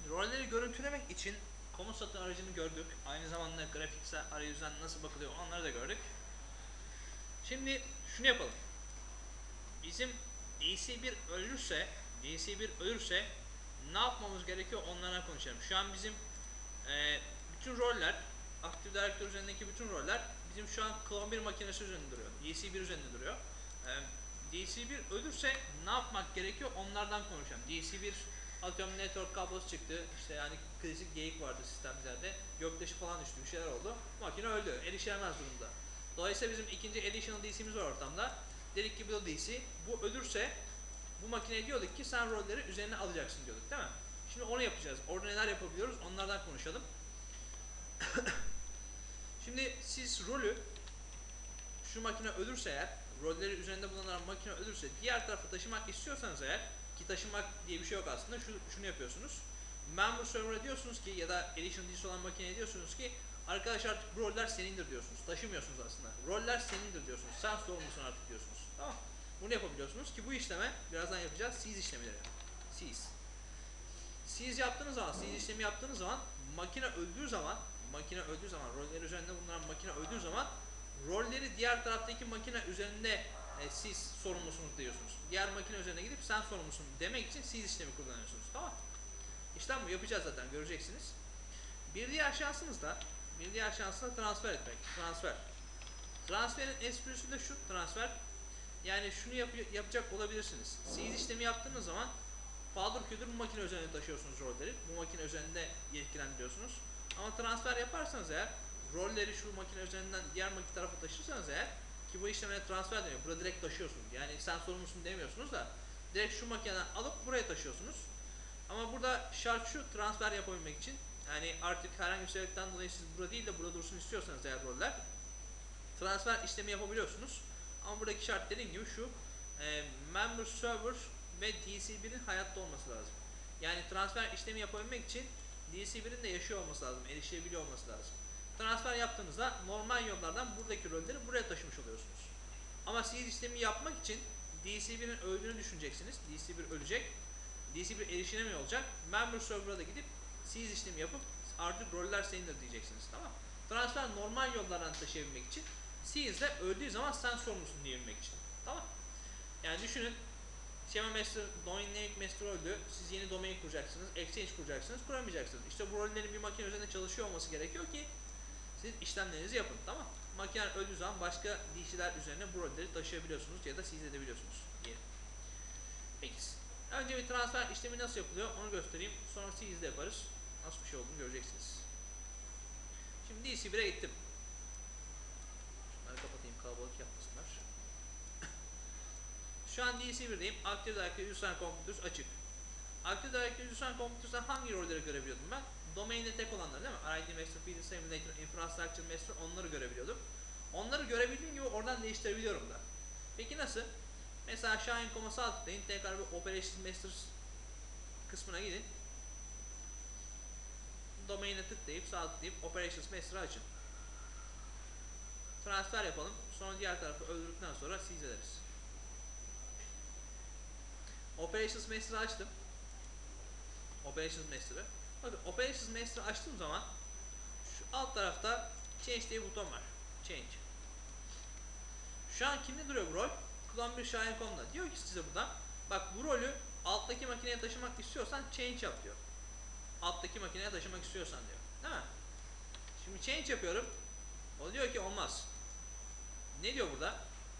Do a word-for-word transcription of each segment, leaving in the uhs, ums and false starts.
rolleri görüntülemek için komut satır aracını gördük. Aynı zamanda grafiksel arayüzden nasıl bakılıyor onları da gördük. Şimdi şunu yapalım. Bizim D C bir ölürse, D C bir ölürse ne yapmamız gerekiyor onlardan konuşalım. Şu an bizim e, bütün roller, Active Directory üzerindeki bütün roller bizim şu an Clone bir makinesi üzerinde duruyor. D C bir üzerinde duruyor. E, D C bir ölürse ne yapmak gerekiyor onlardan konuşalım. D C bir atıyorum network kablosu çıktı. İşte yani klasik geyik vardı sistemlerde. Göktaşı falan düştü, bir şeyler oldu. Makine öldü. Erişilemez durumda. Dolayısıyla bizim ikinci additional D C'miz var ortamda. Dedik ki bu D C, bu ölürse bu makineye diyorduk ki sen rolleri üzerine alacaksın diyorduk, değil mi? Şimdi onu yapacağız. Orada neler yapabiliyoruz onlardan konuşalım. Şimdi siz rolü, şu makine ölürse eğer, rolleri üzerinde bulunan makine ölürse diğer tarafa taşımak istiyorsanız eğer, ki taşımak diye bir şey yok aslında, şu, şunu yapıyorsunuz. Member server'a diyorsunuz ki ya da edition D C olan makineye diyorsunuz ki arkadaş artık bu roller senindir diyorsunuz. Taşımıyorsunuz aslında. Roller senindir diyorsunuz. Sen sorumlusun artık diyorsunuz. Tamam. Bunu yapabiliyorsunuz ki bu işleme birazdan yapacağız. Seize işlemleri. Seize. Seize yaptığınız zaman, seize işlemi yaptığınız zaman makine öldüğü zaman, makine öldüğü zaman, roller üzerinde bulunan makine öldüğü zaman rolleri diğer taraftaki makine üzerinde e, siz sorumlusunuz diyorsunuz. Diğer makine üzerine gidip sen sorumlusun demek için seize işlemi kullanıyorsunuz. Tamam. İşlem bu. Yapacağız zaten. Göreceksiniz. Bir diğer şansınız da bir diğer şansı da transfer etmek. Transfer. Transferin esprisi de şu transfer. Yani şunu yap yapacak olabilirsiniz. Seize işlemi yaptığınız zaman paldır küldür bu makine üzerinde taşıyorsunuz rolleri. Bu makine üzerinde yetkilendiriyorsunuz. Ama transfer yaparsanız eğer rolleri şu makine üzerinden diğer makine tarafa taşırsanız eğer ki bu işlemine transfer deniyor. Burada direkt taşıyorsunuz. Yani sen sorumlusun demiyorsunuz da direkt şu makineden alıp buraya taşıyorsunuz. Ama burada şart şu transfer yapabilmek için yani artık herhangi bir sebepten dolayı siz burada değil de burada dursun istiyorsanız eğer roller transfer işlemi yapabiliyorsunuz. Ama buradaki şart dediğim gibi şu e, member server ve D C birin hayatta olması lazım. Yani transfer işlemi yapabilmek için D C birin de yaşıyor olması lazım, erişilebiliyor olması lazım. Transfer yaptığınızda normal yollardan buradaki rolleri buraya taşımış oluyorsunuz. Ama seize işlemi yapmak için D C birin öldüğünü düşüneceksiniz. D C bir ölecek. D C bir erişilemiyor olacak. Member server'a da gidip seize işlemi yapıp artık roller senindir diyeceksiniz. Tamam. Transfer normal yollardan taşıyabilmek için seize de öldüğü zaman sen sorumlusun diyebilmek için. Tamam. Yani düşünün Schema Master, Domain Name Master öldü. Siz yeni domain kuracaksınız, exchange kuracaksınız, kuramayacaksınız. İşte bu rollerin bir makine üzerinde çalışıyor olması gerekiyor ki siz işlemlerinizi yapın. Tamam. Makine öldüğü zaman başka D C'ler üzerine bu rolleri taşıyabiliyorsunuz ya da seize edebiliyorsunuz diyelim. Peki. Önce bir transfer işlemi nasıl yapılıyor onu göstereyim. Sonra seize'de yaparız. Nasıl bir şey olduğunu göreceksiniz. Şimdi D C bire gittim. Şunları kapatayım, kalabalık yapmasınlar. Şu an D C birdeyim. Active Directory User Computers açık. Active Directory User Computers'ta hangi rolleri görebiliyordum ben? Domain'de tek olanları değil mi? R I D Master, Field Simulator, Infrastructure Master onları görebiliyordum. Onları görebildiğim gibi oradan değiştirebiliyorum da. Peki nasıl? Mesela Shine Com'a sağ tıklayın. Tekrar bir Operations Masters kısmına gidin. Domain'e tıklayıp sağ tıklayıp Operations Master'ı açın. Transfer yapalım. Sonra diğer tarafı öldürdükten sonra seize ederiz. Operations Master'ı açtım. Operations Master'ı. Bakın Operations Master'ı açtığım zaman şu alt tarafta Change diye bir buton var. Change. Şu an kimde duruyor bu rol? Clone bir Shine Com'da. Diyor ki size buradan bak bu rolü alttaki makineye taşımak istiyorsan change yap diyor. Alttaki makineye taşımak istiyorsan diyor. Değil mi? Şimdi change yapıyorum. O diyor ki olmaz. Ne diyor burada?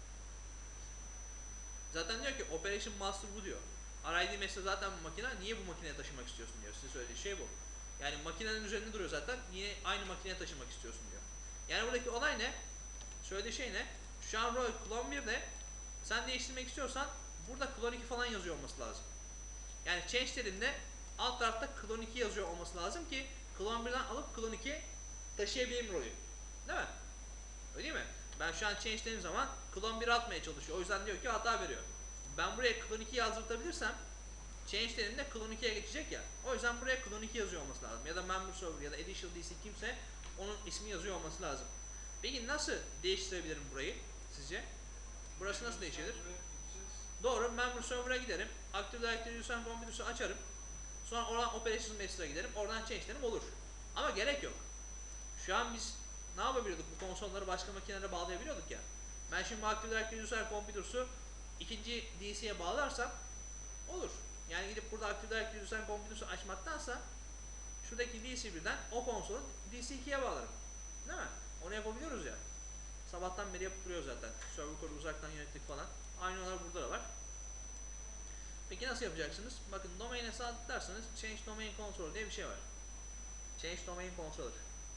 Zaten diyor ki Operation Master bu diyor. R I D Master zaten bu makine. Niye bu makineye taşımak istiyorsun diyor. Size söylediği şey bu. Yani makinenin üzerinde duruyor zaten. Niye aynı makineye taşımak istiyorsun diyor. Yani buradaki olay ne? Söylediği şey ne? Şu an rol Clone birde sen değiştirmek istiyorsan burada Clone iki falan yazıyor olması lazım. Yani change dediğinde alt tarafta Clone iki yazıyor olması lazım ki Clone birden alıp Clone ikiye taşıyabileyim rolü. Değil mi? Öyle değil mi? Ben şu an change dediğim zaman Clone bir atmaya çalışıyor. O yüzden diyor ki hata veriyor. Ben buraya Clone iki yazdırtabilirsem change dediğimde Clone ikiye geçecek ya. O yüzden buraya Clone iki yazıyor olması lazım. Ya da member server ya da additional D C kimse onun ismi yazıyor olması lazım. Peki nasıl değiştirebilirim burayı sizce? Burası nasıl değişebilir? Doğru. Member server'a giderim. Active Directory User Computers'ı açarım. Sonra oradan Operations Master'a giderim. Oradan change derim, olur. Ama gerek yok. Şu an biz ne yapabiliyorduk? Bu konsolları başka makinelere bağlayabiliyorduk ya. Ben şimdi Active Directory User Computers'u ikinci D C'ye bağlarsam olur. Yani gidip burada Active Directory User Computers'u açmaktansa şuradaki D C birden o konsolu D C ikiye bağlarım. Değil mi? Onu yapabiliyoruz ya. Sabahtan beri yapıp duruyor zaten. Server kodu uzaktan yönettik falan. Aynı olarak burada da var. Peki nasıl yapacaksınız? Bakın domain'e sağ tıklarsanız Change Domain Controller diye bir şey var. Change Domain Controller.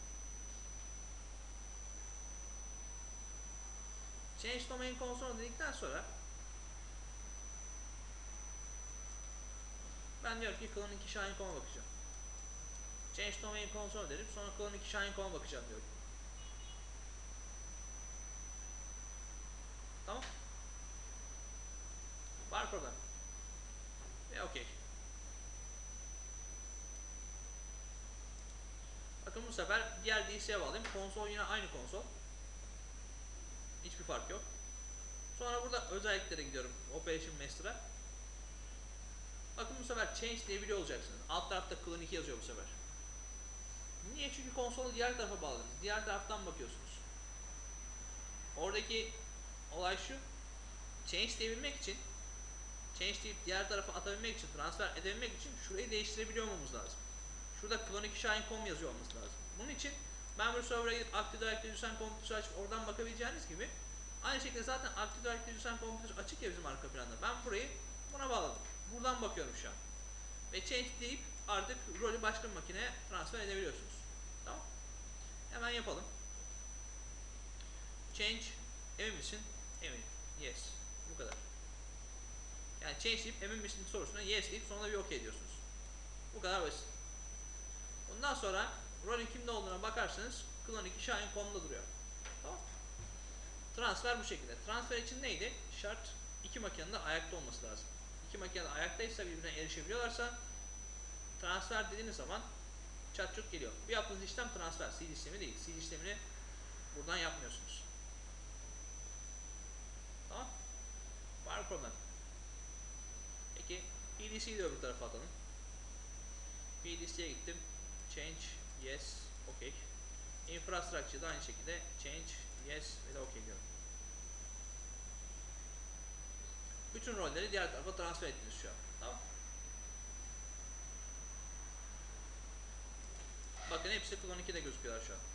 Change Domain Controller dedikten sonra ben diyorum ki Clone iki Shine nokta com'a bakacağım. Change Domain Controller dedim. Sonra Clone iki Shine nokta com'a bakacağım diyorum. Tamam. Var problem. Ve okey. Bakın bu sefer diğer D C'ye bağlayayım. Konsol yine aynı konsol. Hiçbir fark yok. Sonra burada özelliklere gidiyorum. Operation Master'a. Bakın bu sefer change diyebiliyor olacaksınız. Alt tarafta Clone iki yazıyor bu sefer. Niye? Çünkü konsolu diğer tarafa bağladınız. Diğer taraftan bakıyorsunuz. Oradaki olay şu. Change diyebilmek için, change deyip diğer tarafa atabilmek için, transfer edebilmek için şurayı değiştirebiliyor olmamız lazım. Şurada Clone iki Shine nokta com yazıyor olması lazım. Bunun için ben bu server'a gidip Active Directory User Computers'ı açıp oradan bakabileceğiniz gibi aynı şekilde zaten Active Directory User Computers açık ya bizim arka planda. Ben burayı buna bağladım. Buradan bakıyorum şu an. Ve change deyip artık rolü başka bir makineye transfer edebiliyorsunuz. Tamam. Hemen yapalım. Change, emin misin? Eminim. Yes. Bu kadar. Yani change deyip emin misin sorusuna yes deyip sonra bir OK diyorsunuz. Bu kadar basit. Ondan sonra rolün kimde olduğuna bakarsanız Clone iki Shine nokta com'da duruyor. Tamam. Transfer bu şekilde. Transfer için neydi? Şart iki makinenin de ayakta olması lazım. İki makine de ayaktaysa, birbirine erişebiliyorlarsa transfer dediğiniz zaman çat çut geliyor. Bu yaptığınız işlem transfer. Seed işlemi değil. Seed işlemini buradan yapmıyorsunuz. Tamam. Var mı problem? Peki P D C'yi de öbür tarafa atalım. P D C'ye gittim. Change, yes, OK. Infrastructure'da aynı şekilde change, yes ve de OK diyorum. Bütün rolleri diğer tarafa transfer ettiniz şu an. Tamam. Bakın hepsi Clone iki'de gözüküyorlar şu an.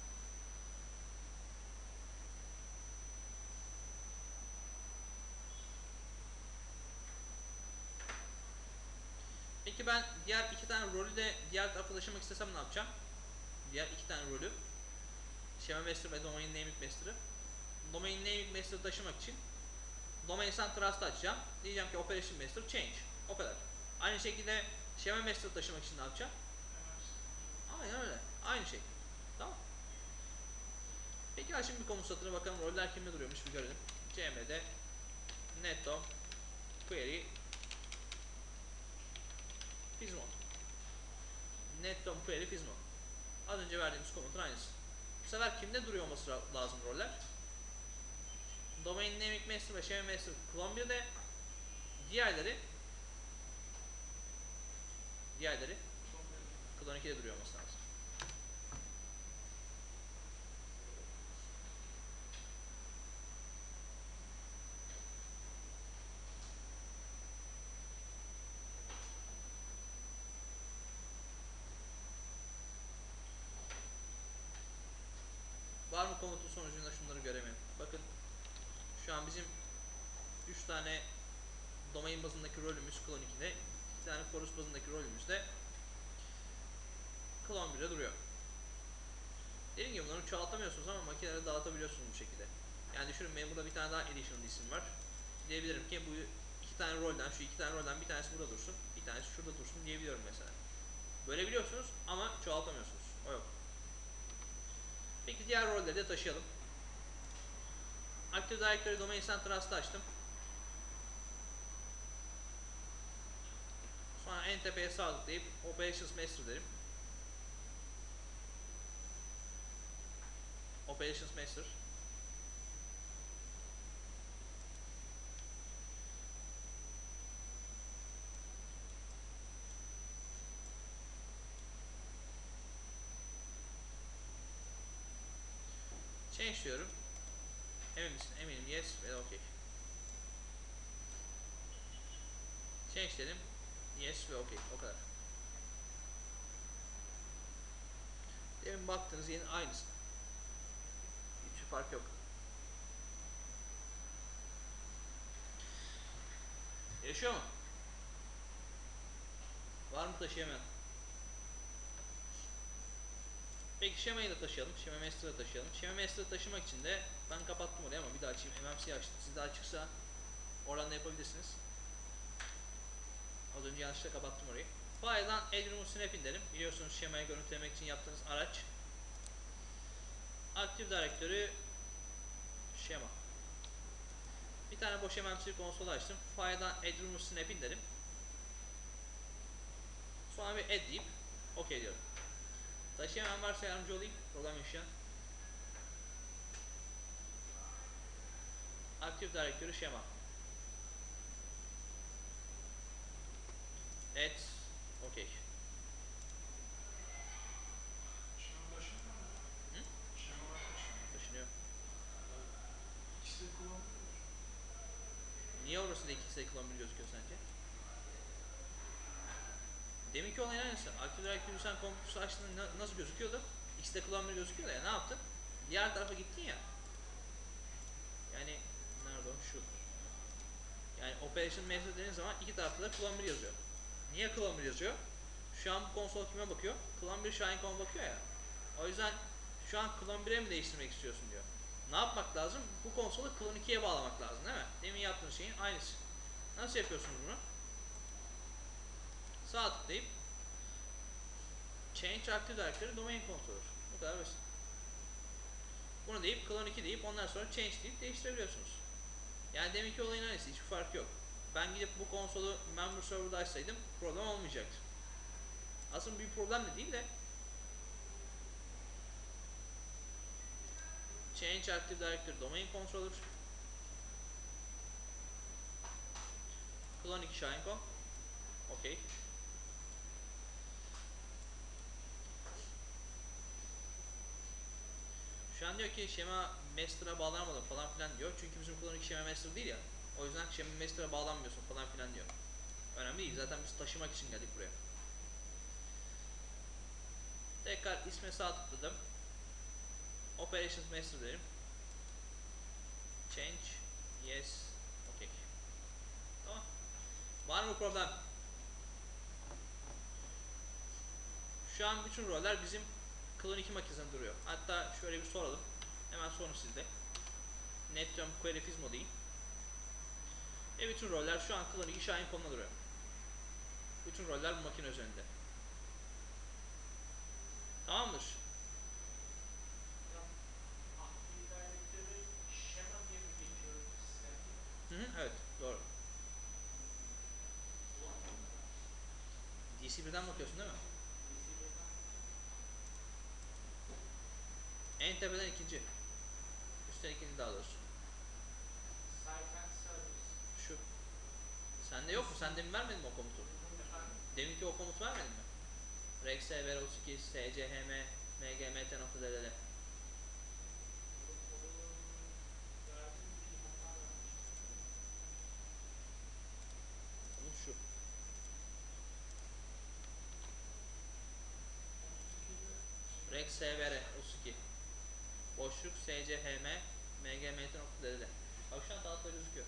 Peki ben diğer iki tane rolü de diğer tarafa taşımak istesem ne yapacağım? Diğer iki tane rolü, Şema Master ve Domain Naming Master'ı. Domain Naming Master'ı taşımak için Domain Central'ı açacağım. Diyeceğim ki Operation Master Change. O kadar. Aynı şekilde Şema Master'ı taşımak için ne yapacağım? Aynen öyle. Aynı şey. Tamam. Peki ben şimdi bir komut satırına bakalım roller kimde duruyormuş bir görelim. C M D netto query Pismo. Netto query Pismo. Az önce verdiğimiz komutun aynısı. Bu sefer kimde duruyor olması lazım roller? Domain Naming Master ve Şema Master Clone bir'de. Diğerleri Diğerleri Clone iki'de duruyor olması lazım. Var mı komutun sonucunda şunları göremiyorum. Bakın şu an bizim üç tane domain bazındaki rolümüz Clone iki'de, iki tane Forest bazındaki rolümüz de Clone bir'de duruyor. Dediğim gibi bunları çoğaltamıyorsunuz ama makinelere dağıtabiliyorsunuz bu şekilde. Yani düşünün benim burada bir tane daha additional isim var. Diyebilirim ki bu iki tane rolden, şu iki tane rolden bir tanesi burada dursun, bir tanesi şurada dursun diyebiliyorum mesela. Böyle biliyorsunuz ama çoğaltamıyorsunuz. O yok. Peki diğer rolleri de taşıyalım. Active Directory Domain Central'ı açtım. Sonra en tepeye sağ tıklayıp Operations Master derim. Operations Master. diyorum. Emin misin? Eminim. Yes ve okey. Change dedim. Yes ve okey. O kadar. Demin baktığınız yerin aynısı. Hiçbir fark yok. Yaşıyor mu? Var mı taşıyamayan? Peki şemayı da taşıyalım. Şema Master'ı taşıyalım. Şema Master'ı taşımak için de ben kapattım orayı ama bir daha açayım. M M C açtım. Siz de açıksa oradan da yapabilirsiniz. Az önce yanlışlıkla kapattım orayı. File'dan Add Remove Snap in derim. Biliyorsunuz şemayı görüntülemek için yaptığınız araç. Active Directory şema. Bir tane boş M M C konsolu açtım. File'dan Add Remove Snap in derim. Sonra bir add deyip OK diyorum. Taşıyamayan varsa yardımcı olayım. Problem yaşayan. Active Directory şema. Add OK. Hı? Taşınıyor. Niye orası da ikisi de kullanılır gözüküyor sence? Deminki olan aynısı. Active Directory sen kompütürü açtığında nasıl gözüküyordu? İkisi de kullanılır gözüküyor ya. Ne yaptın? Diğer tarafa gittin ya. Yani nerede o? Şu. Yani Operation Method dediğin zaman iki tarafta da Clumber yazıyor. Niye Clumber yazıyor? Şu an bu konsol kime bakıyor? Clumber Shine.com bakıyor ya. O yüzden şu an Clumber'e mi değiştirmek istiyorsun diyor. Ne yapmak lazım? Bu konsolu Clone ikiye bağlamak lazım değil mi? Demin yaptığın şeyin aynısı. Nasıl yapıyorsunuz bunu? Sağ tıklayıp Change Active Directory Domain Controller. Bu kadar basit. Bunu deyip Clone iki deyip ondan sonra Change deyip değiştirebiliyorsunuz. Yani deminki olayın aynısı. Hiçbir fark yok. Ben gidip bu konsolu member server'da açsaydım problem olmayacaktı. Aslında bir problem de değil de Change Active Directory Domain Controller Clone iki Shine.com OK. Şu an diyor ki şema master'a bağlanamadım falan filan diyor. Çünkü bizim Clone iki şema master değil ya. O yüzden şema master'a bağlanmıyorsun falan filan diyor. Önemli değil. Zaten biz taşımak için geldik buraya. Tekrar isme sağ tıkladım. Operations Master derim. Change. Yes. OK. Tamam. Var mı problem? Şu an bütün roller bizim Clone iki makinesinde duruyor. Hatta şöyle bir soralım. Hemen sorun sizde. Netrium Query Fizmo deyin. Ve bütün roller şu an Clone iki Shine.com'da duruyor. Bütün roller bu makine üzerinde. Tamamdır. Hı hı, evet doğru. D C birden bakıyorsun değil mi? En tepeden ikinci. Üstten ikinci daha doğrusu. Şu. Sende yok mu? Sen demin vermedin mi o komutu? Deminki o komut vermedin mi? Rex ver otuz iki S C H M M G M T nokta D D L. Komut şu. Rex ver otuz iki. Boşluk S C H M M G M T nokta D D L. Bak şu an tahtada gözüküyor.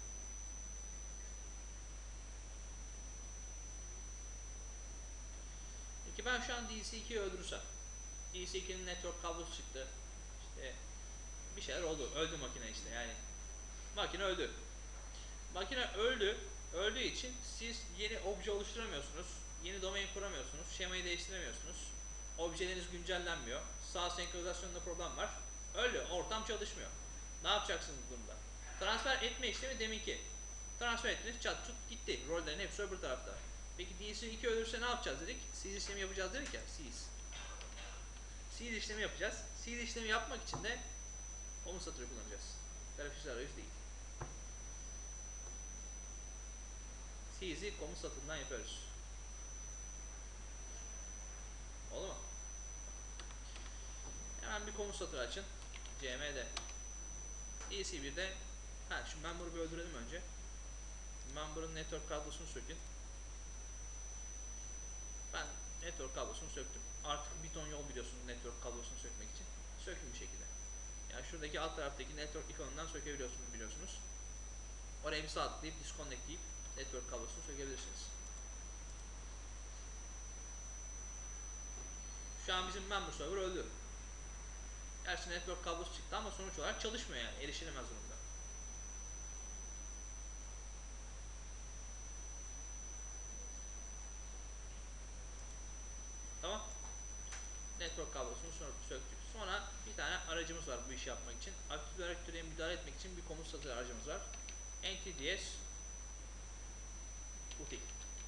Peki ben şu an D C ikiyi öldürürsem. D C ikinin network kablosu çıktı. İşte bir şeyler oldu. Öldü makine işte yani. Makine öldü. Makine öldü. Öldüğü için siz yeni obje oluşturamıyorsunuz. Yeni domain kuramıyorsunuz. Şemayı değiştiremiyorsunuz. Objeleriniz güncellenmiyor. Sağ senkronizasyonunda problem var. Öldü. Ortam çalışmıyor. Ne yapacaksınız bu durumda? Transfer etme işlemi deminki. Transfer ettiniz, çat çut gitti. Rollerin hepsi öbür tarafta. Peki D C iki ölürse ne yapacağız dedik? Seed işlemi yapacağız dedik ya. Seed. Seed işlemi yapacağız. Seed işlemi yapmak için de komut satırı kullanacağız. Grafik arayüz değil. Seed'i komut satırından yapıyoruz. Oldu mu? Hemen bir komut satırı açın. C M D. D C bir'de ha şimdi member'ı bir öldürelim önce. Member'ın network kablosunu sökün. Ben network kablosunu söktüm. Artık bir ton yol biliyorsunuz network kablosunu sökmek için. Sökün bir şekilde. Yani şuradaki alt taraftaki network ikonundan sökebiliyorsunuz biliyorsunuz. Oraya bir sağ tıklayıp disconnect deyip network kablosunu sökebilirsiniz. Şu an bizim member server öldü. Gerçi network kablosu çıktı ama sonuç olarak çalışmıyor yani. Erişilemez durumda. Tamam. Network kablosunu söktük. Sonra bir tane aracımız var bu işi yapmak için. Aktif Directory'ye müdahale etmek için bir komut satır aracımız var. ntds util.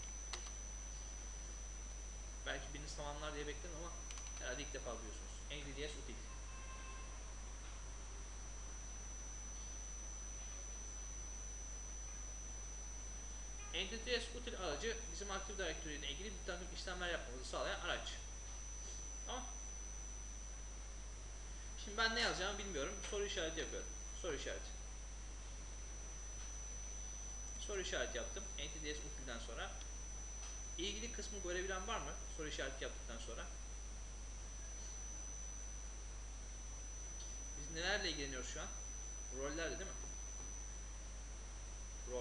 Belki biriniz tamamlar diye bekledim ama herhalde ilk defa duyuyorsunuz. ntds util. ntds util aracı bizim Active Directory ile ilgili bir takım işlemler yapmamızı sağlayan araç. Tamam. Şimdi ben ne yazacağımı bilmiyorum. Soru işareti yapıyorum. Soru işareti. Soru işareti yaptım. ntds util'den sonra. İlgili kısmı görebilen var mı? Soru işareti yaptıktan sonra. Biz nelerle ilgileniyoruz şu an? Rollerle değil mi? Rol.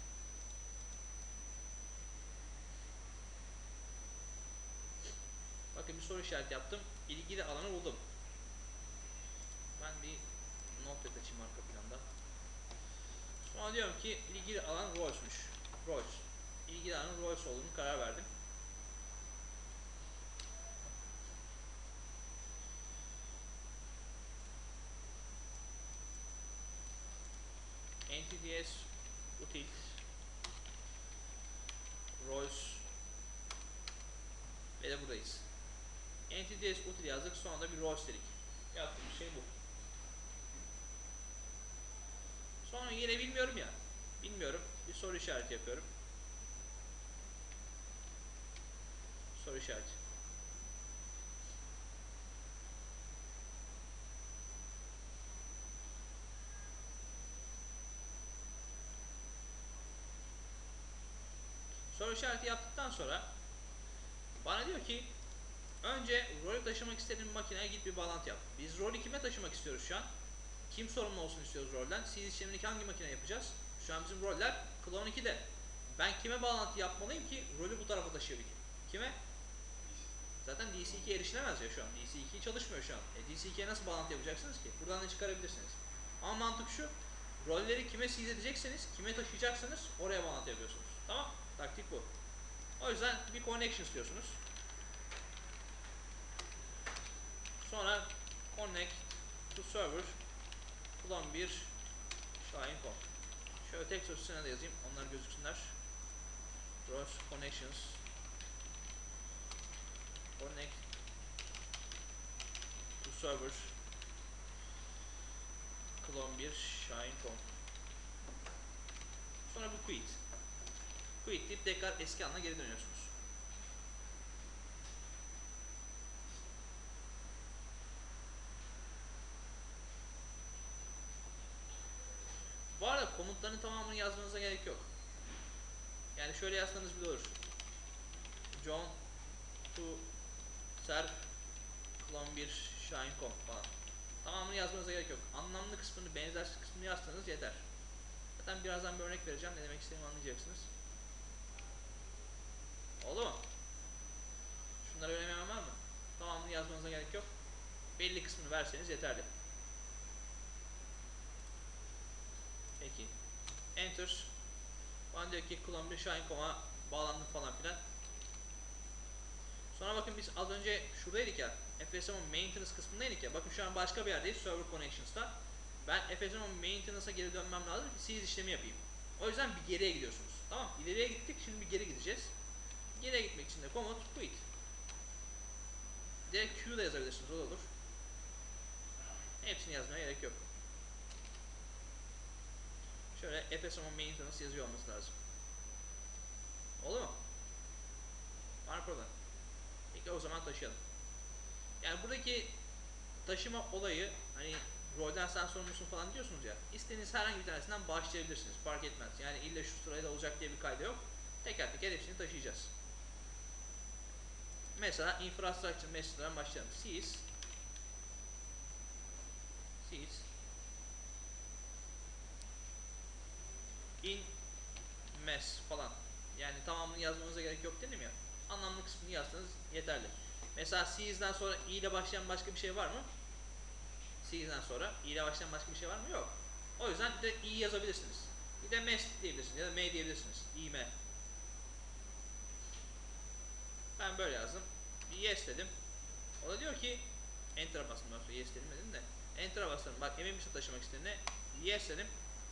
Bakın bir soru işareti yaptım. İlgili alanı buldum. Ben bir notepad açayım arka planda. Sonra diyorum ki ilgili alan rols'müş. Roles. İlgili alanın roles olduğunu karar verdim. ntds util roles ve de buradayız. ntds util yazdık, sonra da bir roles dedik. Yaptığımız şey bu. Sonra yine bilmiyorum ya. Bilmiyorum. Bir soru işareti yapıyorum. Soru işareti. Soru işareti yaptıktan sonra bana diyor ki önce rolü taşımak istediğin makineye git bir bağlantı yap. Biz rolü kime taşımak istiyoruz şu an? Kim sorumlu olsun istiyoruz rolden? Seed işlemini hangi makine yapacağız? Şu an bizim roller Clone iki'de. Ben kime bağlantı yapmalıyım ki rolü bu tarafa taşıyabileyim? Kime? Zaten D C iki erişilemez ya şu an. D C iki çalışmıyor şu an. E, D C iki'ye nasıl bağlantı yapacaksınız ki? Buradan da çıkarabilirsiniz. Ama mantık şu. Rolleri kime seed edecekseniz, kime taşıyacaksanız oraya bağlantı yapıyorsunuz. Tamam? Taktik bu. O yüzden bir connection istiyorsunuz. Sonra connect to server Clone bir Şahin nokta com. Şöyle tek sözcüğüne de yazayım. Onlar gözüksünler. Cross connections connect to server Clone bir Şahin nokta com. Sonra bu quit. Quit deyip tekrar eski anına geri dönüyorsunuz. Bu arada komutların tamamını yazmanıza gerek yok. Yani şöyle yazsanız bile olur. John to serve Clone bir Şahin nokta com falan. Tamamını yazmanıza gerek yok. Anlamlı kısmını, benzersiz kısmını yazsanız yeter. Zaten birazdan bir örnek vereceğim. Ne demek istediğimi anlayacaksınız. Oldu mu? Şunları öğrenmem var mı? Tamamını yazmanıza gerek yok. Belli kısmını verseniz yeterli. Peki. Enter. Bana diyor ki Clone bir Şahin nokta com'a bağlandım falan filan. Sonra bakın biz az önce şuradaydık ya. F S M'in maintenance kısmındaydık ya. Bakın şu an başka bir yerdeyiz. Server Connections'ta. Ben F S M'in maintenance'a geri dönmem lazım. Seed işlemi yapayım. O yüzden bir geriye gidiyorsunuz. Tamam. İleriye gittik. Şimdi bir geri gideceğiz. Geriye gitmek için de komut quit. Direkt Q da yazabilirsiniz. O da olur. Hepsini yazmaya gerek yok. Şöyle F S M'in maintenance yazıyor olması lazım. Oldu mu? Var mı problem? Peki o zaman taşıyalım. Yani buradaki taşıma olayı hani rolden sen sorumlusun falan diyorsunuz ya. İstediğiniz herhangi bir tanesinden başlayabilirsiniz. Fark etmez. Yani illa şu sırayla olacak diye bir kayda yok. Teker teker hepsini taşıyacağız. Mesela infrastructure master'dan başlayalım. Sys Sys in mess falan. Yani tamamını yazmanıza gerek yok dedim ya. Anlamlı kısmını yazsanız yeterli. Mesela Sys'den sonra i ile başlayan başka bir şey var mı? Sys'den sonra i ile başlayan başka bir şey var mı? Yok. O yüzden de i yazabilirsiniz. Bir de mess diyebilirsiniz ya da m diyebilirsiniz. i m. Ben böyle yazdım. Bir yes dedim. O da diyor ki enter'a bastım. Yes dedim dedim de. Enter'a bastım. Bak emin misin taşımak istediğine? Yes dedim.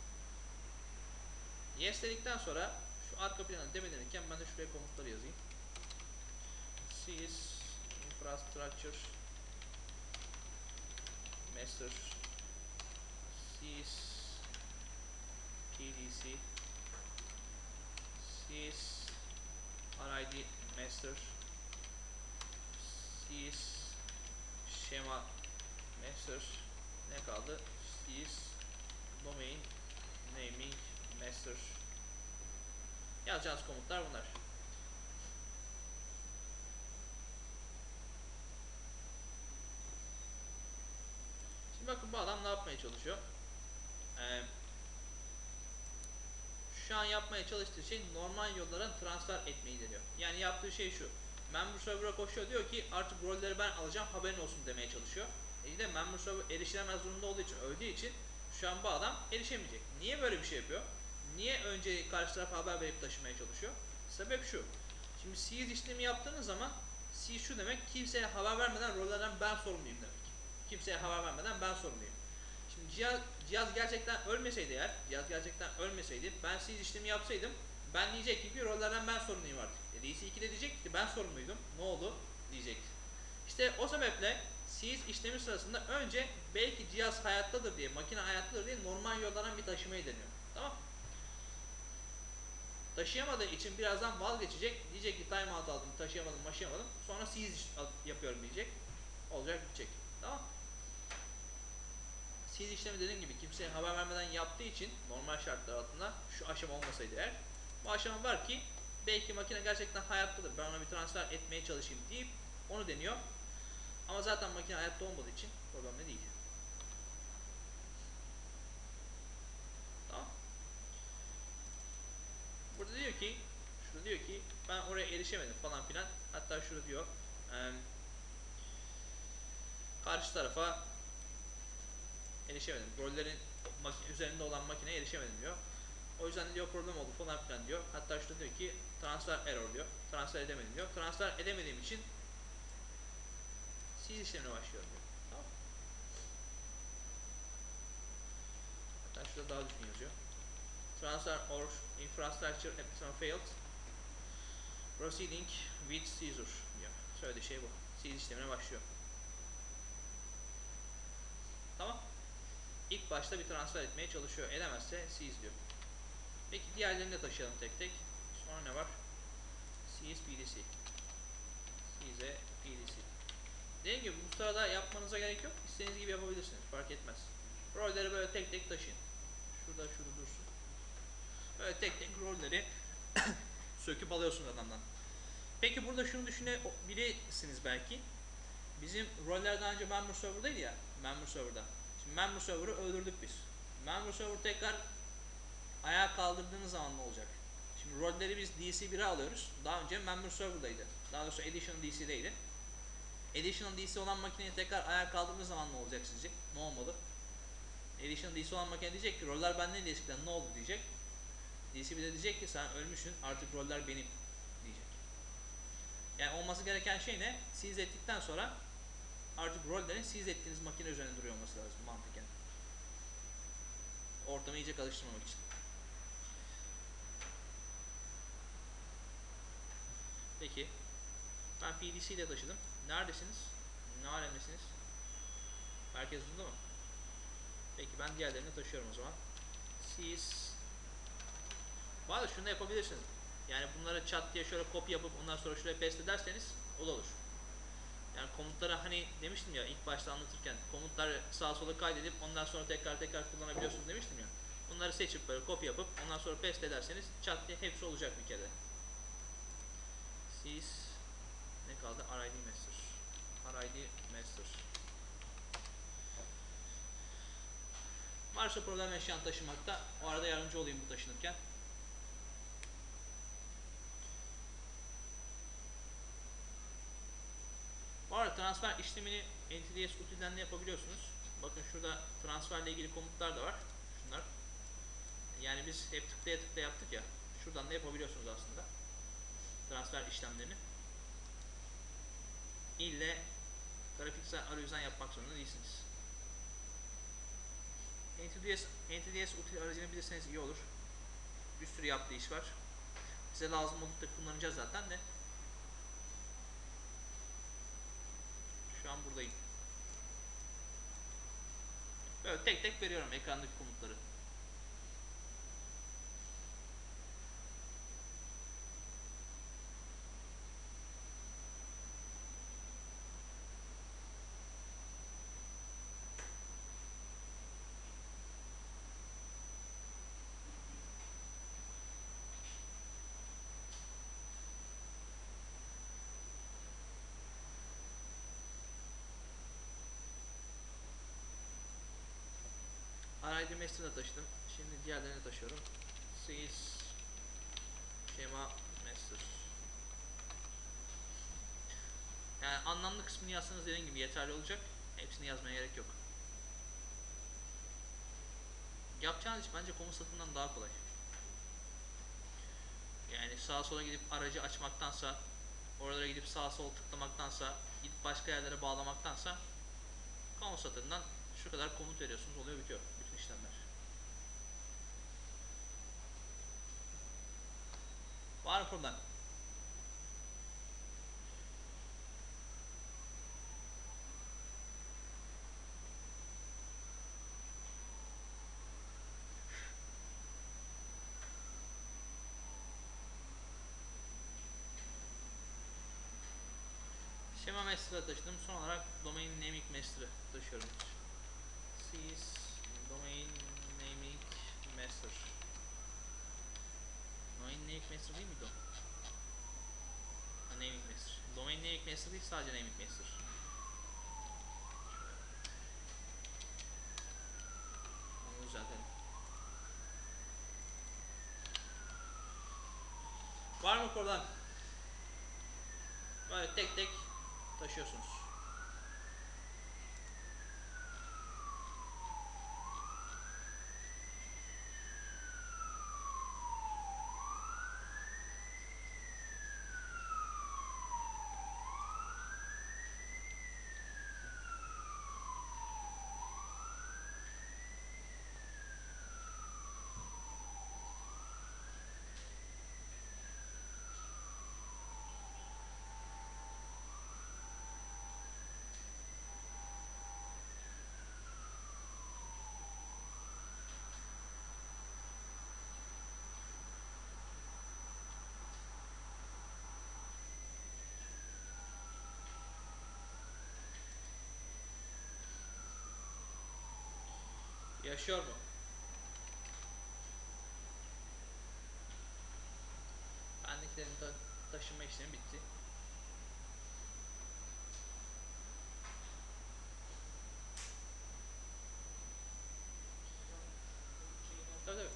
Yes dedikten sonra şu arka planı demelenirken ben de şuraya komutları yazayım. Sys infrastructure master sys tdc sys rid master sys schema master ne kaldı? Sys domain naming master. Yazacağınız komutlar bunlar. Şimdi bakın bu adam ne yapmaya çalışıyor? Ee, şu an yapmaya çalıştığı şey normal yollara transfer etmeyi deniyor. Yani yaptığı şey şu. Member server'a koşuyor, diyor ki artık rolleri ben alacağım, haberin olsun demeye çalışıyor. E de member server erişilemez durumda olduğu için, öldüğü için şu an bu adam erişemeyecek. Niye böyle bir şey yapıyor? Niye önce karşı tarafa haber verip taşımaya çalışıyor? Sebep şu. Şimdi seize işlemi yaptığınız zaman seize şu demek, kimseye haber vermeden rollerden ben sorumluyum demek. Kimseye haber vermeden ben sorumluyum. Şimdi cihaz, cihaz gerçekten ölmeseydi eğer, cihaz gerçekten ölmeseydi, ben seize işlemi yapsaydım, ben diyecek ki rollerden ben sorumluyum artık. E, D C iki de diyecek ki ben sorumluydum, ne oldu diyecek. İşte o sebeple seize işlemi sırasında önce belki cihaz hayattadır diye, makine hayattadır diye normal yollardan bir taşımayı deniyor. Tamam. Taşıyamadığı için birazdan vazgeçecek. Diyecek ki timeout aldım, taşıyamadım, taşıyamadım. Sonra seize yapıyorum diyecek. Olacak, bitecek. Tamam. Seize işlemi dediğim gibi kimseye haber vermeden yaptığı için normal şartlar altında şu aşama olmasaydı eğer, bu aşama var ki belki makine gerçekten hayattadır, ben ona bir transfer etmeye çalışayım deyip onu deniyor. Ama zaten makine hayatta olmadığı için problemli değil. Tamam. Burada diyor ki, şurada diyor ki ben oraya erişemedim falan filan. Hatta şurada diyor e, karşı tarafa erişemedim. Rollerin üzerinde olan makineye erişemedim diyor. O yüzden diyor problem oldu falan filan diyor. Hatta şurada diyor ki transfer error diyor. Transfer edemedim diyor. Transfer edemediğim için seize işlemine başlıyorum diyor. Tamam. Hatta şurada daha düzgün yazıyor. Transfer or infrastructure application failed. Proceeding with seizure diyor. Söylediği şey bu. Seize işlemine başlıyor. Tamam. İlk başta bir transfer etmeye çalışıyor. Edemezse seize diyor. Peki diğerlerini de taşıyalım tek tek. Sonra ne var? Seize P D C. Seize P D C. Dediğim gibi bu sırada yapmanıza gerek yok. İstediğiniz gibi yapabilirsiniz. Fark etmez. Rolleri böyle tek tek taşıyın. Şurada şurada dursun. Böyle tek tek rolleri söküp alıyorsunuz adamdan. Peki burada şunu düşünebilirsiniz belki. Bizim roller daha önce member server'daydı ya. Member server'da. Şimdi member server'ı öldürdük biz. Member server tekrar ayağa kaldırdığınız zaman ne olacak? Şimdi rolleri biz D C bire alıyoruz. Daha önce member server'daydı. Daha doğrusu additional D C'deydi. Additional D C olan makineyi tekrar ayağa kaldırdığınız zaman ne olacak sizce? Ne olmalı? Additional D C olan makine diyecek ki roller bendeydi eskiden, ne oldu diyecek. D C bir de diyecek ki sen ölmüşsün, artık roller benim diyecek. Yani olması gereken şey ne? Seize ettikten sonra artık rollerin seize ettiğiniz makine üzerinde duruyor olması lazım mantıken. Ortamı iyice karıştırmamak için. Peki. Ben P D C ile taşıdım. Neredesiniz? Ne alemdesiniz? Herkes bunda mı? Peki ben diğerlerini taşıyorum o zaman. Seize. Bu arada şunu da yapabilirsiniz. Yani bunları çat diye şöyle kopya yapıp ondan sonra şuraya paste ederseniz o da olur. Yani komutları hani hani demiştim ya ilk başta anlatırken komutları sağa sola kaydedip ondan sonra tekrar tekrar kullanabiliyorsunuz demiştim ya. Bunları seçip böyle kopya yapıp ondan sonra paste ederseniz çat diye hepsi olacak bir kere. Sys ne kaldı? R I D master. R I D master. Varsa problem yaşayan taşımakta o arada yardımcı olayım bu taşınırken. Bu arada transfer işlemini N T D S utilden de yapabiliyorsunuz. Bakın şurada transferle ilgili komutlar da var. Şunlar. Yani biz hep tıklaya tıklaya yaptık ya. Şuradan da yapabiliyorsunuz aslında. Transfer işlemlerini. İlle grafiksel arayüzden yapmak zorunda değilsiniz. N T D S, N T D S util aracını bilirseniz iyi olur. Bir sürü yaptığı iş var. Bize lazım olup da kullanacağız zaten de. Şu an buradayım. Böyle tek tek veriyorum ekrandaki komutları. R I D master'ı taşıdım. Şimdi diğerlerini taşıyorum. Sys şema master. Yani anlamlı kısmını yazsanız dediğim gibi yeterli olacak. Hepsini yazmaya gerek yok. Yapacağınız iş bence komut satımından daha kolay. Yani sağa sola gidip aracı açmaktansa, oralara gidip sağa sola tıklamaktansa, gidip başka yerlere bağlamaktansa komut satırından şu kadar komut veriyorsunuz, oluyor bitiyor bütün işlemler. Var mı problem? Şema master'ı taşıdım. Son olarak domain naming master'ı taşıyorum. Sys domain naming master. Domain naming master değil miydi o? Ha, naming master. Domain naming master değil, sadece naming master. Onu düzeltelim. Var mı problem? Böyle tek tek taşıyorsunuz. Yaşıyor mu? Bendekilerin ta taşıma işlemi bitti. Tabii tabii.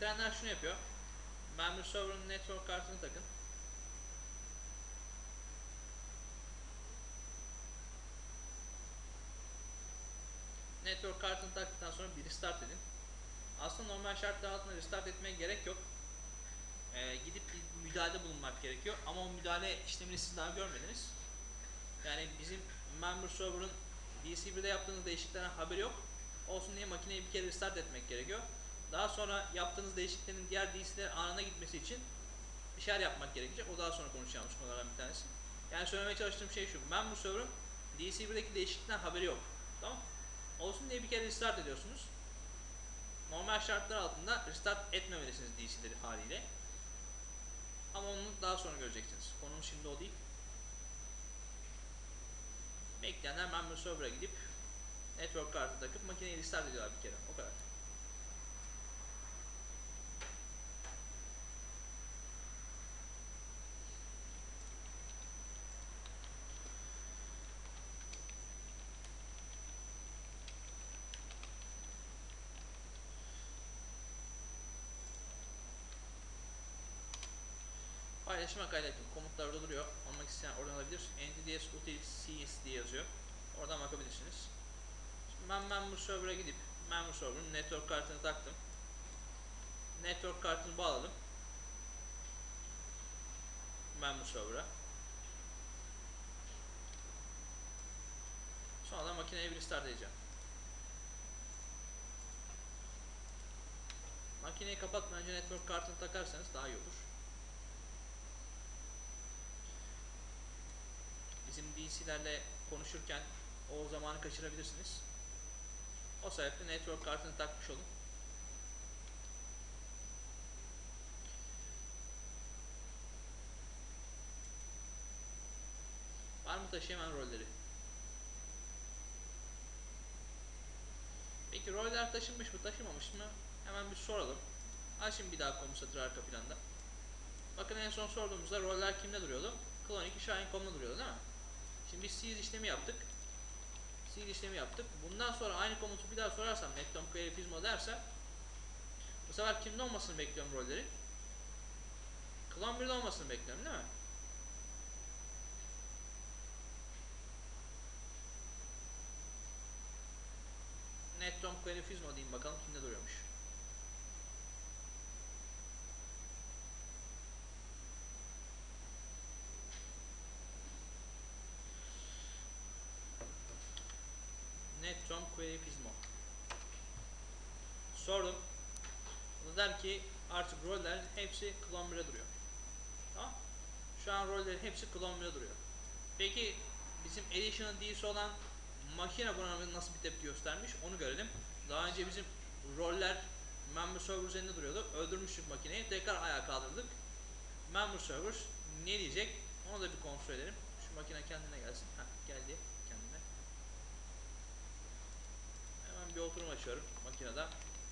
Getirenler şunu yapıyor. Member Server'ın network kartını takın. Network kartını taktıktan sonra bir restart edin. Aslında normal şartlar altında restart etmeye gerek yok. Ee, gidip bir müdahalede bulunmak gerekiyor. Ama o müdahale işlemini siz daha görmediniz. Yani bizim Member Server'ın D C bir'de yaptığınız değişikliklerden haberi yok. Olsun diye makineyi bir kere restart etmek gerekiyor. Daha sonra yaptığınız değişikliklerin diğer D C'lerin anına gitmesi için bir şeyler yapmak gerekecek. O daha sonra konuşacağımız konulardan bir tanesi. Yani söylemeye çalıştığım şey şu. Member Server'ın D C bir'deki değişiklikten haberi yok. Tamam. Olsun diye bir kere restart ediyorsunuz. Normal şartlar altında restart etmemelisiniz D C'leri haliyle. Ama onu daha sonra göreceksiniz. Konumuz şimdi o değil. Bekleyenler Member Server'a gidip network kartı takıp makineyi restart ediyorlar bir kere. O kadar. Paylaşım kaydettim. Komutlar orada duruyor. Almak isteyen oradan alabilir. N T D S Utilities diye yazıyor. Oradan bakabilirsiniz. Şimdi ben Member Server'a gidip Member Server'ın network kartını taktım. Network kartını bağladım. Member Server'a. Sonra da makineyi bir restart edeceğim. Makineyi kapatmadan önce network kartını takarsanız daha iyi olur. Bizim D C'lerle konuşurken o zamanı kaçırabilirsiniz. O sebeple network kartını takmış olun. Var mı taşıyaman rolleri? Peki roller taşınmış mı taşımamış mı? Hemen bir soralım. Açın bir daha komu satır arka planda. Bakın en son sorduğumuzda roller kimde duruyordu? Clone iki Shine nokta com'da duruyordu değil mi? Şimdi biz seed işlemi yaptık. Seed işlemi yaptık. Bundan sonra aynı komutu bir daha sorarsam netdom query pismo derse bu sefer kimde olmasını bekliyorum rolleri? Clone birde olmasını bekliyorum değil mi? netdom query pismo diyeyim bakalım kimde duruyormuş. netdom query pismo. Sordum. O da der ki artık rollerin hepsi Clone birde duruyor. Tamam. Şu an rollerin hepsi Clone birde duruyor. Peki bizim additional D C olan makine buna nasıl bir tepki göstermiş onu görelim. Daha önce bizim roller member server üzerinde duruyordu. Öldürmüştük makineyi. Tekrar ayağa kaldırdık. Member server ne diyecek? Onu da bir kontrol edelim. Şu makine kendine gelsin. Heh, geldi kendine. Hemen bir oturum açıyorum makinede.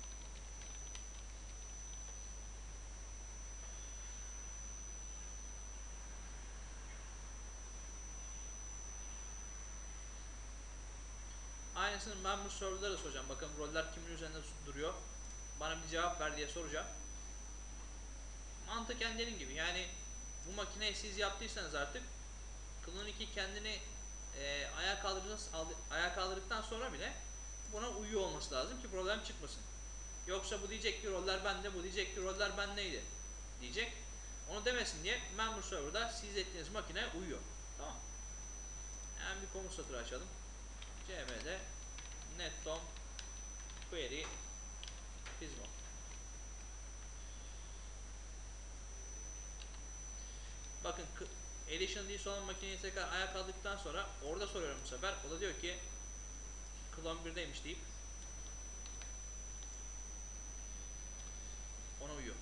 Aynısını member server'da da soracağım. Bakın roller kimin üzerinde duruyor? Bana bir cevap ver diye soracağım. Mantıken dediğim gibi yani bu makineyi siz yaptıysanız artık Clone iki kendini e, ayağa, ayağa kaldırdıktan sonra bile buna uyuyor olması lazım ki problem çıkmasın. Yoksa bu diyecek ki roller bende, bu diyecek ki roller bendeydi diyecek. Onu demesin diye member server'da siz ettiğiniz makineye uyuyor. Tamam. Hemen bir komut satırı açalım. cm'de netdom query pismo. Bakın Edition D C olan makineyi tekrar ayağa kaldırdıktan sonra orada soruyorum bu sefer. O da diyor ki Clone birdeymiş deyip ona uyuyor.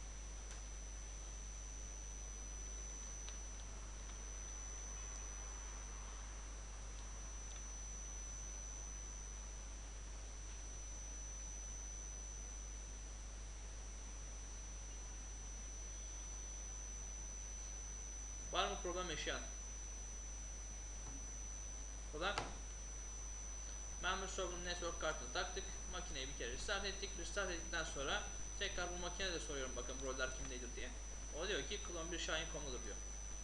Var mı problem yaşayan? Problem. Member Server'ın network kartını taktık. Makineyi bir kere restart ettik. Restart ettikten sonra Tekrar bu makinede de soruyorum bakın roller kimdedir diye. O diyor ki klon bir Şahin nokta com'dadır diyor.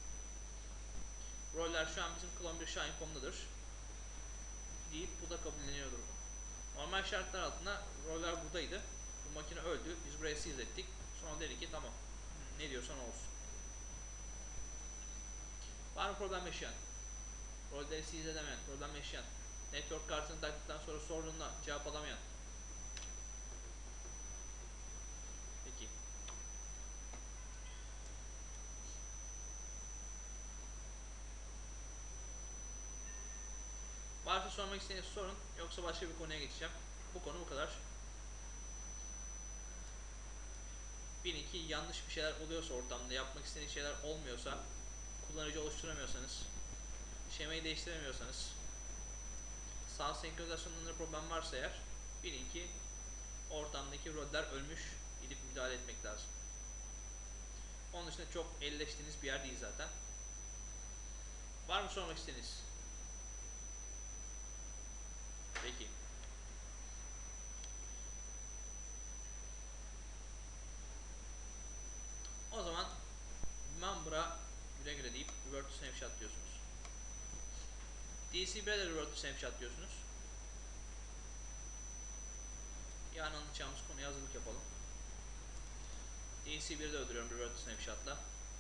Roller şu an bizim klon bir Şahin nokta com'dadır deyip bu da kabulleniyordur. Normal şartlar altında roller buradaydı. Bu makine öldü. Biz buraya seize ettik. Sonra dedi ki tamam. Ne diyorsan olsun. Var mı problem yaşayan? Rolleri seize edemeyen, problem yaşayan. Network kartını taktıktan sonra sorduğunda cevap alamayan. Peki. Varsa sormak istediğiniz sorun, yoksa başka bir konuya geçeceğim. Bu konu bu kadar. Bir iki yanlış bir şeyler oluyorsa ortamda, yapmak istediğiniz şeyler olmuyorsa, kullanıcı oluşturamıyorsanız, şemayı değiştiremiyorsanız, sağ senkronizasyonunda problem varsa eğer, bir iki ortamdaki roller ölmüş, gidip müdahale etmek lazım. Onun dışında çok elleştiğiniz bir yer değil zaten. Var mı sormak istediğiniz? Peki. O zaman Member'a güle güle deyip Revert to Snapshot diyorsunuz. D C bir'e de Revert to Snapshot diyorsunuz. Yarın anlatacağımız konuya hazırlık yapalım. D C bir'i de öldürüyorum Revert to Snapshot'la.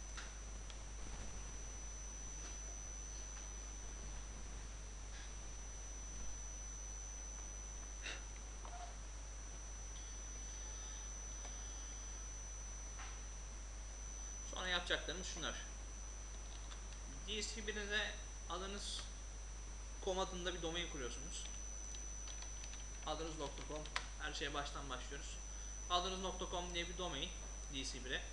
Sonra yapacaklarımız şunlar. D C bir'e adınız com adında bir domain kuruyorsunuz. Adınız nokta com. Her şeye baştan başlıyoruz. Adınız nokta com diye bir domain D C bir'e.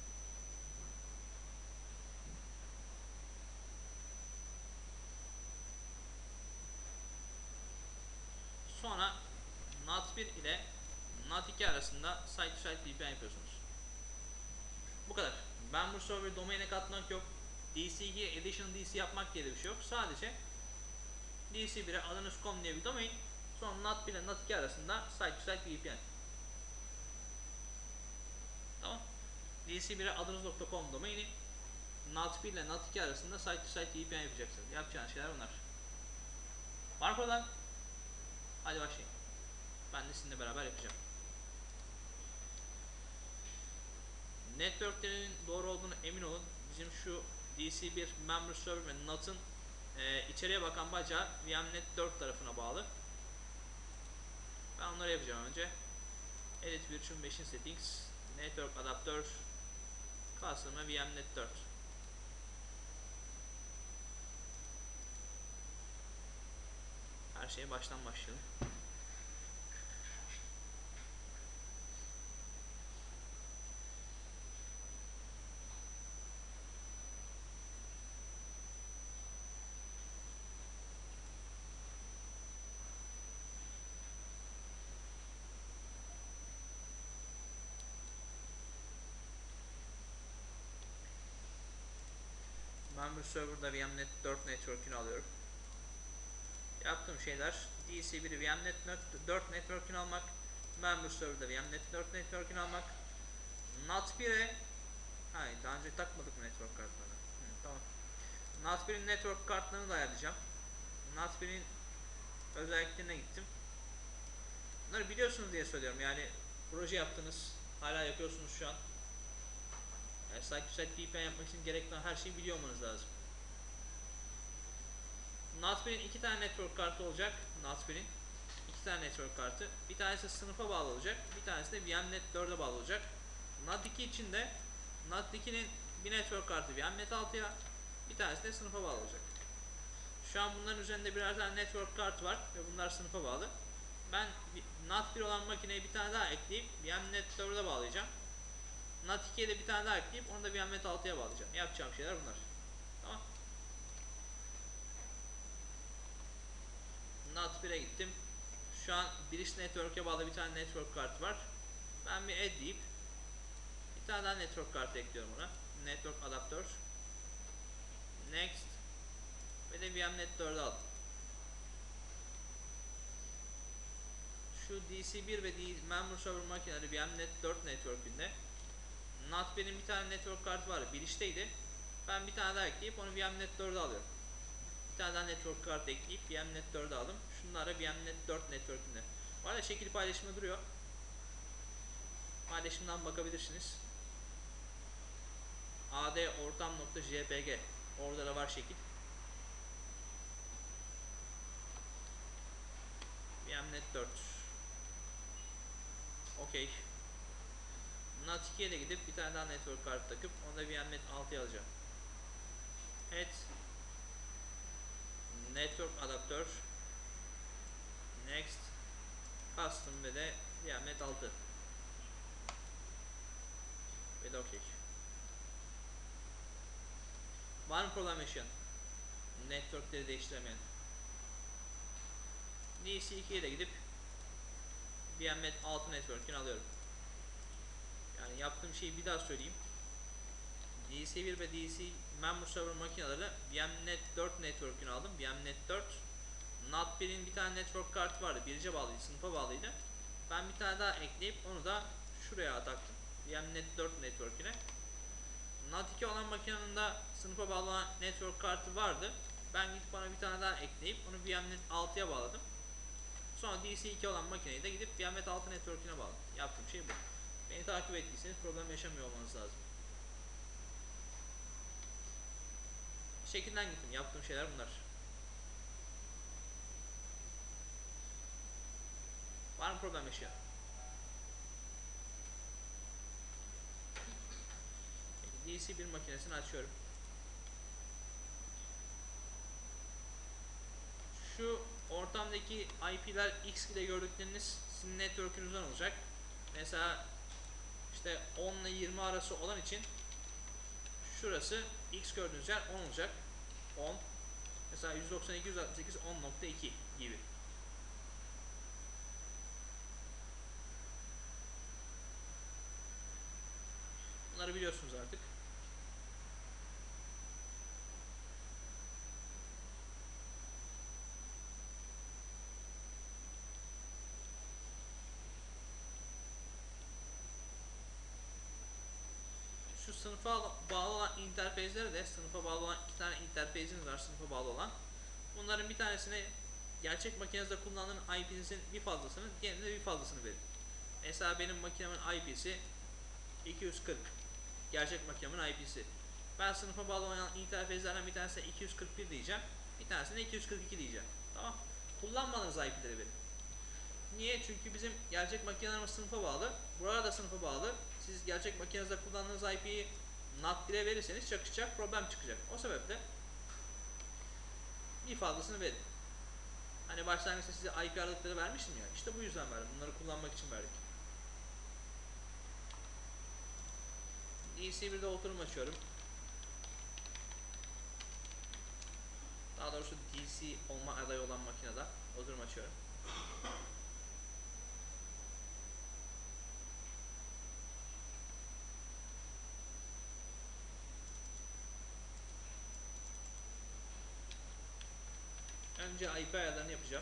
Sonra N A T bir ile N A T iki arasında site to site V P N yapıyorsunuz. Bu kadar. Ben bu server domaine katmak yok. D C iki'ye additional D C yapmak diye bir şey yok. Sadece D C bir'e adınız nokta com diye bir domain. Sonra N A T bir ile N A T iki arasında site to site V P N. Tamam. D C bir'e adınız nokta com domaini, N A T bir ile N A T iki arasında site to site V P N yapacaksınız. Yapacağınız şeyler bunlar. Var mı problem? Hadi başlayın. Ben de sizinle beraber yapacağım. Networklerin doğru olduğunu emin olun. Bizim şu D C bir member server ve N A T'ın e, içeriye bakan bacağı V M Net dört tarafına bağlı. Ben onları yapacağım önce. Edit Virtual Machine Settings, Network Adapter, Customer V M Net dört. Her şeye baştan başlayalım. Member Server'da V M Net dört network'ünü alıyorum. Yaptığım şeyler D C bir'i V M Net dört network'ünü almak, Member Server'da V M Net dört network'ünü almak, N A T bir'e hayır daha önce takmadık mı network kartlarını? Hı, tamam. N A T bir'in network kartlarını da ayarlayacağım. N A T bir'in özelliklerine gittim. Bunları biliyorsunuz diye söylüyorum. Yani proje yaptınız, hala yapıyorsunuz şu an. Yani site to site V P N yapmak için gerekli her şeyi biliyor olmanız lazım. N A T bir'in iki tane network kartı olacak. N A T bir'in iki tane network kartı. Bir tanesi sınıfa bağlı olacak. Bir tanesi de V M Net dört'e bağlı olacak. N A T iki için de N A T iki'nin bir network kartı V M Net altı'ya, bir tanesi de sınıfa bağlı olacak. Şu an bunların üzerinde birer tane network kartı var ve bunlar sınıfa bağlı. Ben N A T bir olan makineye bir tane daha ekleyip V M Net dört'e bağlayacağım. N A T iki'ye de bir tane daha ekleyip onu da V M Net altı'ya bağlayacağım. Yapacağım şeyler bunlar. Tamam. N A T bir'e gittim. Şu an Bridge Network'e bağlı bir tane network kartı var. Ben bir add deyip bir tane daha network kartı ekliyorum ona. Network adaptör. Next. Ve de V M Net dört'e aldım. şu D C bir ve Member Server makineleri V M Net dört network'ünde N A T bir'in bir tane network kartı vardı. Bir işteydi. Ben bir tane daha ekleyip onu V M Net dört'e alıyorum. Bir tane daha network kartı ekleyip V M Net dört'e aldım. Şunlara V M Net dört network'ünde. Bu arada şekil paylaşımda duruyor. Paylaşımdan bakabilirsiniz. A D ortam.jpg, orada da var şekil. V M Net dört. Okey. N A T iki'ye de gidip bir tane daha network kartı takıp onu da V M Net altı'ya alacağım. Evet. Network adaptör. Next. Custom ve de V M Net altı. Ve de okey. Var mı problem yaşayan? Networkleri değiştiremeyen. D C iki'ye de gidip V M Net altı network'ünü alıyorum. Yani yaptığım şeyi bir daha söyleyeyim. D C bir ve D C Member Server makineleri V M Net dört network'ünü aldım. V M Net dört. N A T bir'in bir tane network kartı vardı. Birce bağlıydı, sınıfa bağlıydı. Ben bir tane daha ekleyip onu da şuraya taktım. V M Net dört network'üne. N A T iki olan makinenin de sınıfa bağlanan network kartı vardı. Ben gidip bana bir tane daha ekleyip onu V M Net altı'ya bağladım. Sonra D C iki olan makineyi de gidip V M Net altı network'üne bağladım. Yaptığım şey bu. Beni takip ettiyseniz problem yaşamıyor olmanız lazım. Şekilden gittim. Yaptığım şeyler bunlar. Var mı problem yaşayan? D C bir makinesini açıyorum. Şu ortamdaki I P'ler X ile gördükleriniz sizin network'ünüzden olacak. Mesela işte on ile yirmi arası olan için şurası X gördüğünüz yer on olacak. on. Mesela yüz doksan iki yüz altmış sekiz on nokta iki gibi. Bunları biliyorsunuz artık. Şu sınıfa bağlı olan interface'lere de sınıfa bağlı olan iki tane interface'iniz var, sınıfa bağlı olan. Bunların bir tanesini gerçek makinenizde kullandığınız I P'nizin bir fazlasını, diğerine bir fazlasını verin. Mesela benim makinemin I P'si iki yüz kırk. Gerçek makinemin I P'si. Ben sınıfa bağlı olan interface'lerden bir tanesine iki yüz kırk bir diyeceğim. Bir tanesine iki yüz kırk iki diyeceğim. Tamam. Kullanmadığınız I P'leri verin. Niye? Çünkü bizim gerçek makinelerimiz sınıfa bağlı. Burada da sınıfa bağlı. Siz gerçek makinenizde kullandığınız I P'yi N A T bir'e verirseniz çakışacak, problem çıkacak. O sebeple bir fazlasını verin. Hani başlangıçta size I P aralıkları vermiştim ya. İşte bu yüzden verdim. Bunları kullanmak için verdik. D C bir'de oturum açıyorum. Daha doğrusu D C olma adayı olan makinede oturum açıyorum. Önce I P ayarlarını yapacağım.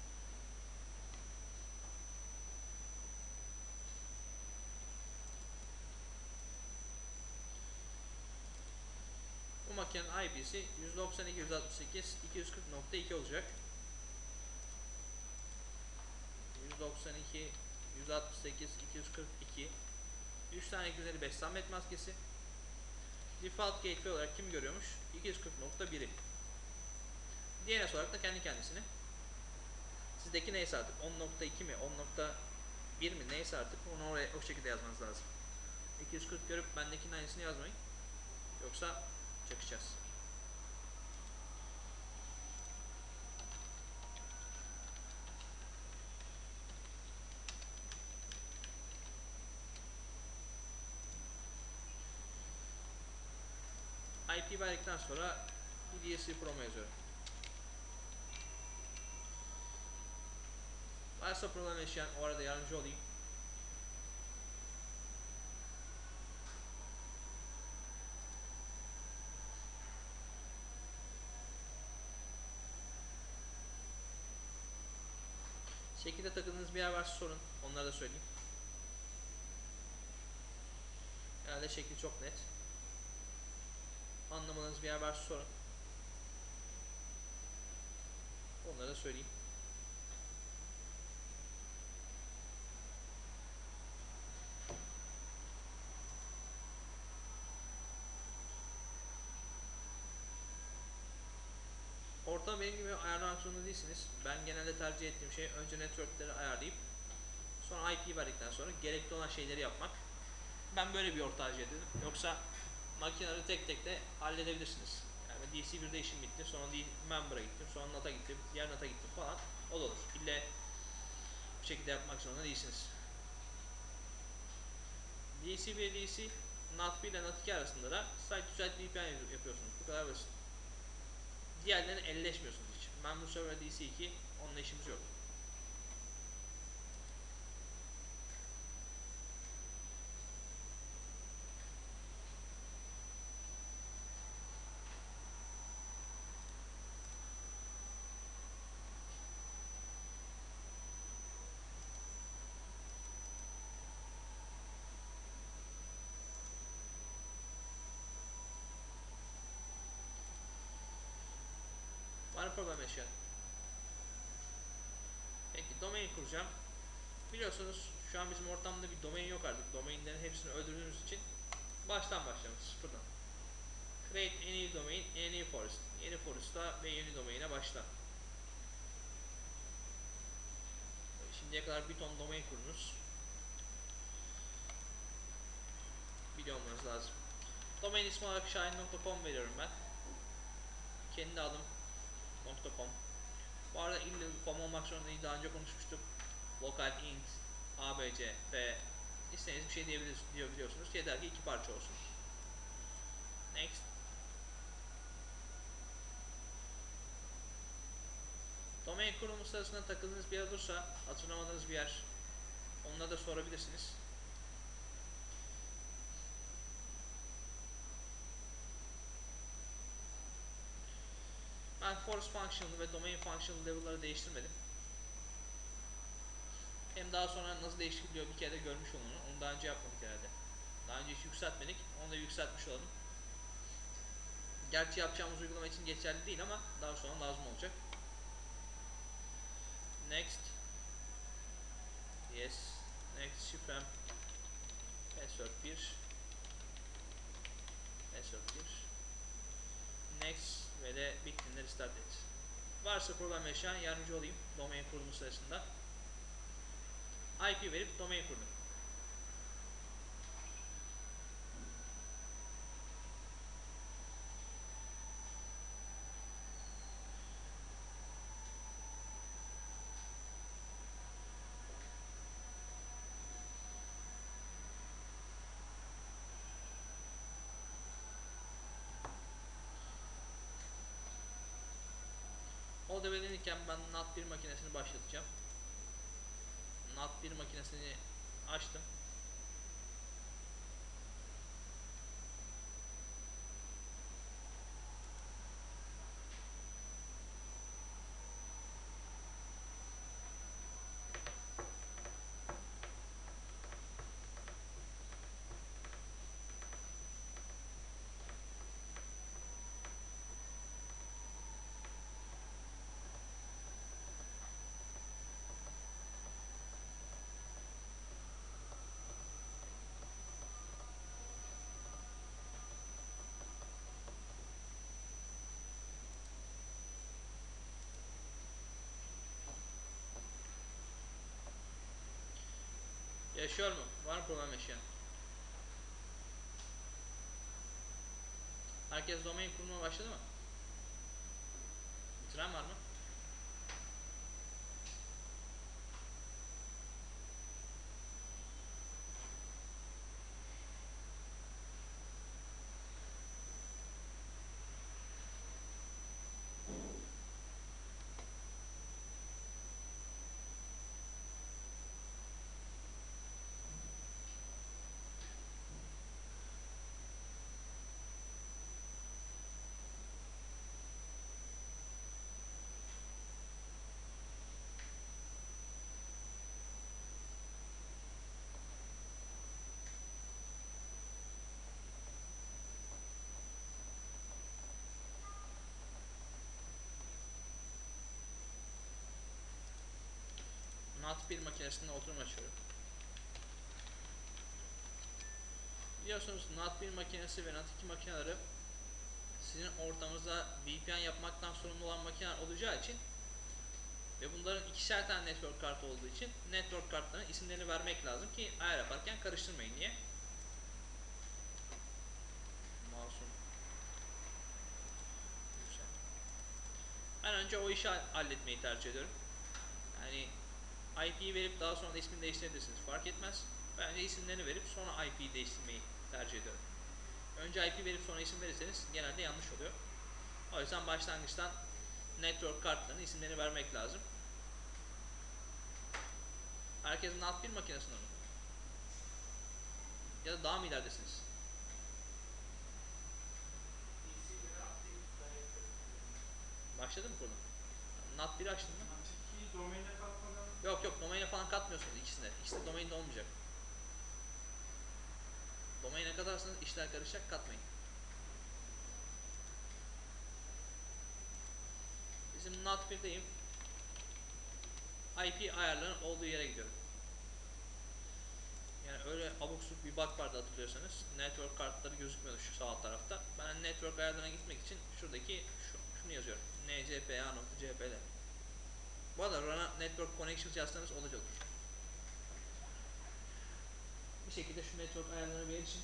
Bu makinenin I P'si yüz doksan iki yüz altmış sekiz iki yüz kırk nokta iki olacak. yüz doksan iki yüz altmış sekiz iki yüz kırk iki. üç tane iki yüz elli beş Samet maskesi. Default gateway olarak kim görüyormuş? iki yüz kırk nokta bir'i. D N S olarak da kendi kendisini. Sizdeki neyse artık on nokta iki mi on nokta bir mi neyse artık onu oraya o şekilde yazmanız lazım. iki yüz kırk görüp bendekinin aynısını yazmayın. Yoksa çakacağız. I P verdikten sonra bir D S C promo yazıyorum. Varsa problem yaşayan o arada yardımcı olayım. Şekilde takıldığınız bir yer varsa sorun. Onları da söyleyeyim. Herhalde şekil çok net. Anlamadığınız bir yer varsa sorun. Onları da söyleyeyim. Ortam benim gibi ayarlamak zorunda değilsiniz. Ben genelde tercih ettiğim şey önce networkleri ayarlayıp sonra I P verdikten sonra gerekli olan şeyleri yapmak. Ben böyle bir yol tercih ediyorum. Yoksa makineleri tek tek de halledebilirsiniz. Yani D C bir'de işim bitti, sonra member'a gittim, sonra N A T'a gittim, diğer N A T'a gittim falan. O da olur. İlle bir şekilde yapmak zorunda değilsiniz. D C bir, D C, N A T bir ile N A T iki arasında da site to site V P N yapıyorsunuz. Bu kadar basit. Diğerlerini elleşmiyorsunuz hiç. Member Server D C iki, onunla işimiz yok. Var mı problem yaşayan? Peki domain kuracağım. Biliyorsunuz şu an bizim ortamda bir domain yok artık. Domainlerin hepsini öldürdüğümüz için baştan başlayalım sıfırdan. Create a new domain, a new forest. Yeni forest'a ve yeni domain'e başla. Şimdiye kadar bir ton domain kurdunuz. Biliyor olmanız lazım. Domain ismi olarak şahin nokta com veriyorum ben. Kendi adım .com. Bu arada illa .com olmak zorunda değil, daha önce konuşmuştuk. Local int, abc ve istediğiniz bir şey diyebiliyorsunuz. Yeter ki iki parça olsun. Next. Domain kurumu sırasında takıldığınız bir yer olursa, hatırlamadığınız bir yer, onlara da sorabilirsiniz. Ben force functional ve domain functional level'ları değiştirmedim. Hem daha sonra nasıl değiştiriliyor bir kere de görmüş olun onu. Onu daha önce yapmadık herhalde. Daha önce hiç yükseltmedik. Onu da yükseltmiş olalım. Gerçi yapacağımız uygulama için geçerli değil ama daha sonra lazım olacak. Next. Yes. Next şifrem. Password bir. Password bir. Next ve de bittiğinde restart et. Varsa problem yaşayan yardımcı olayım domain kurulumu sırasında. I P verip domain kurdum. O da bedenirken ben N A T bir makinesini başlatacağım. N A T bir makinesini açtım. Yaşıyor mu? Var mı problem yaşayan? Herkes domain kurmaya başladı mı? Bitiren var mı? NAT bir makinesinde oturum açıyorum. Biliyorsunuz NAT bir makinesi ve NAT iki makineleri sizin ortamınızda V P N yapmaktan sorumlu olan makineler olacağı için ve bunların ikişer tane network kartı olduğu için network kartlarının isimlerini vermek lazım ki ayar yaparken karıştırmayın diye. Mouse'um. Ben önce o işi halletmeyi tercih ediyorum. Yani I P'yi verip daha sonra da ismini değiştirebilirsiniz. Fark etmez. Ben önce isimlerini verip sonra I P'yi değiştirmeyi tercih ediyorum. Önce I P verip sonra isim verirseniz genelde yanlış oluyor. O yüzden başlangıçtan network kartlarının isimlerini vermek lazım. Herkesin NAT bir makinesinde mi? Ya da daha mı ileridesiniz? Başladı mı kurulum? NAT bir açtın mı? Yok yok, domaine falan katmıyorsunuz ikisine. İkisi de domainde olmayacak. Domaine katarsanız işler karışacak, katmayın. Bizim NAT birdeyim. I P ayarlarının olduğu yere gidiyorum. Yani öyle abuk subuk bir bug vardı hatırlıyorsanız. Network kartları gözükmüyordu şu sağ alt tarafta. Ben network ayarlarına gitmek için şuradaki şu, şunu yazıyorum. N C P A nokta C P L. Bu arada Rana Network Connections yazsanız olacak olur. Bir şekilde şu network ayarlarına bir erişin.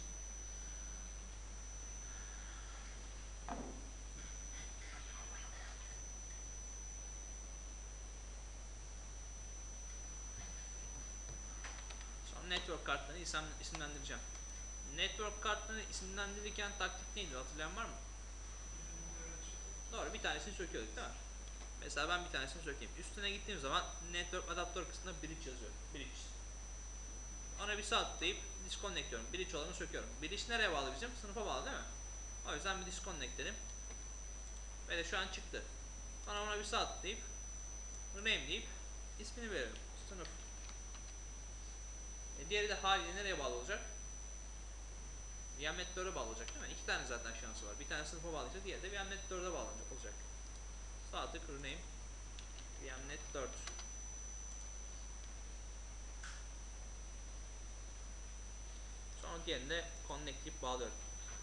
Sonra network kartlarını isim, isimlendireceğim. Network kartlarını isimlendirirken taktik neydi, hatırlayan var mı? Doğru, bir tanesini söküyorduk değil mi? Mesela ben bir tanesini sökeyim. Üstüne gittiğim zaman network adaptör kısmında bridge yazıyor. Bridge. Ona bir sağ tıklayıp disconnect diyorum. Bridge olanı söküyorum. Bridge nereye bağlı bizim? Sınıfa bağlı değil mi? O yüzden bir disconnect dedim. Ve de şu an çıktı. Sonra ona bir sağ tıklayıp rename deyip ismini veriyorum. Sınıf. E diğeri de haliyle nereye bağlı olacak? V M Net dörde bağlı olacak değil mi? İki tane zaten şansı var. Bir tane sınıfa bağlayacak, diğeri de V M Net dörde bağlanacak olacak. Sağ tık rename V M Net dört. Sonra diğerini de connect deyip bağlıyorum.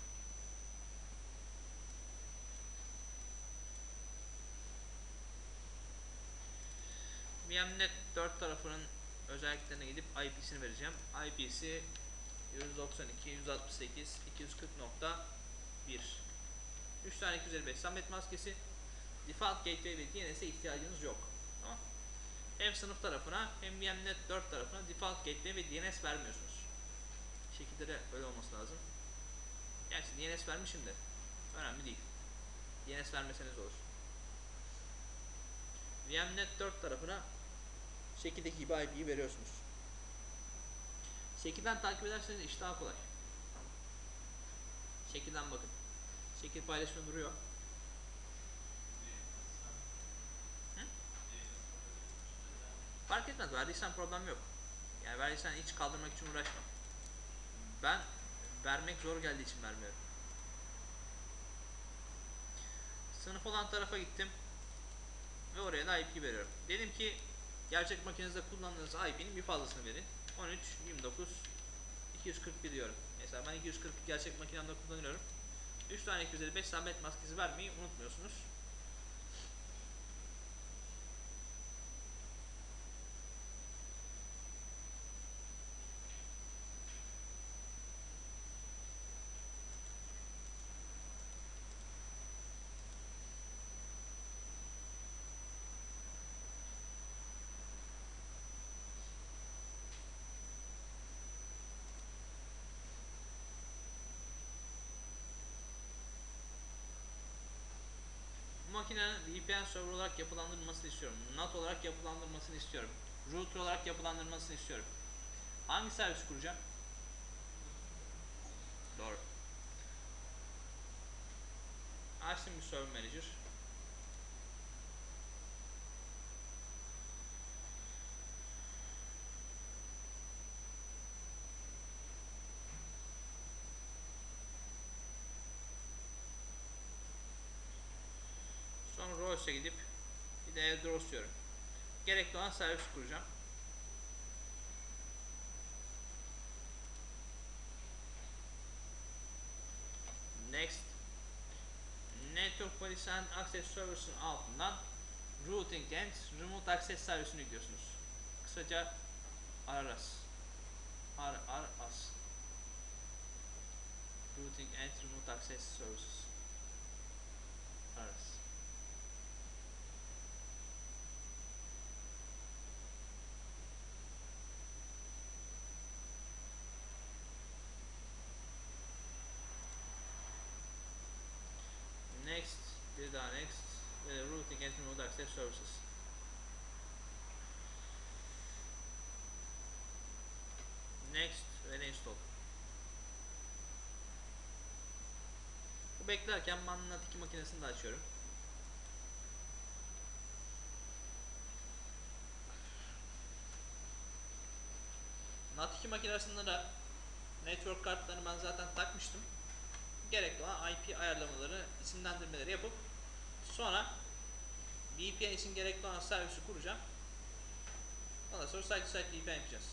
V M Net dört tarafının özelliklerine gidip I P'sini vereceğim. I P'si yüz doksan iki nokta yüz altmış sekiz nokta iki yüz kırk nokta bir. üç tane iki yüz elli beş subnet maskesi. Default Gateway ve D N S'e ihtiyacınız yok. Tamam. Hem sınıf tarafına hem V M Net dört tarafına Default Gateway ve D N S vermiyorsunuz. Şekilde de öyle olması lazım. Gerçi D N S vermişim de önemli değil. D N S vermeseniz olur. V M Net dört tarafına şekildeki gibi I P'yi veriyorsunuz. Şekilden takip ederseniz iş daha kolay. Şekilden bakın. Şekil paylaşımı duruyor. Hı? Fark etmez. Verdiysen problem yok. Yani verdiysen hiç kaldırmak için uğraşma. Ben vermek zor geldiği için vermiyorum. Sınıf olan tarafa gittim. Ve oraya da I P veriyorum. Dedim ki gerçek makinenizde kullandığınız I P'nin bir fazlasını verin. on üç nokta yirmi dokuz nokta iki yüz kırk bir diyorum. Mesela ben iki yüz kırk gerçek makinemde kullanıyorum. üç tane iki yüz elli beş subnet maskesi vermeyi unutmuyorsunuz. Bu makinenin V P N server olarak yapılandırılmasını istiyorum. NAT olarak yapılandırılmasını istiyorum. Router olarak yapılandırılmasını istiyorum. Hangi servis kuracağım? Doğru. Açtım bir server manager. Sonra Rose'a gidip bir de address diyorum. Gerekli olan servis kuracağım. Policy and Access Service'ın altından Routing and Remote Access Service'ini yüklüyorsunuz. Kısaca R R S. R R S. Routing and Remote Access Services. R R S. Next, bir daha next, e, Routing and Remote Access Services. Next ve install. Bu beklerken ben NAT iki makinesini de açıyorum. NAT iki makinesinde de network kartlarını ben zaten takmıştım. Gerekli olan I P ayarlamaları, isimlendirmeleri yapıp sonra V P N için gerekli olan servisi kuracağım. Ondan sonra site to site V P N yapacağız.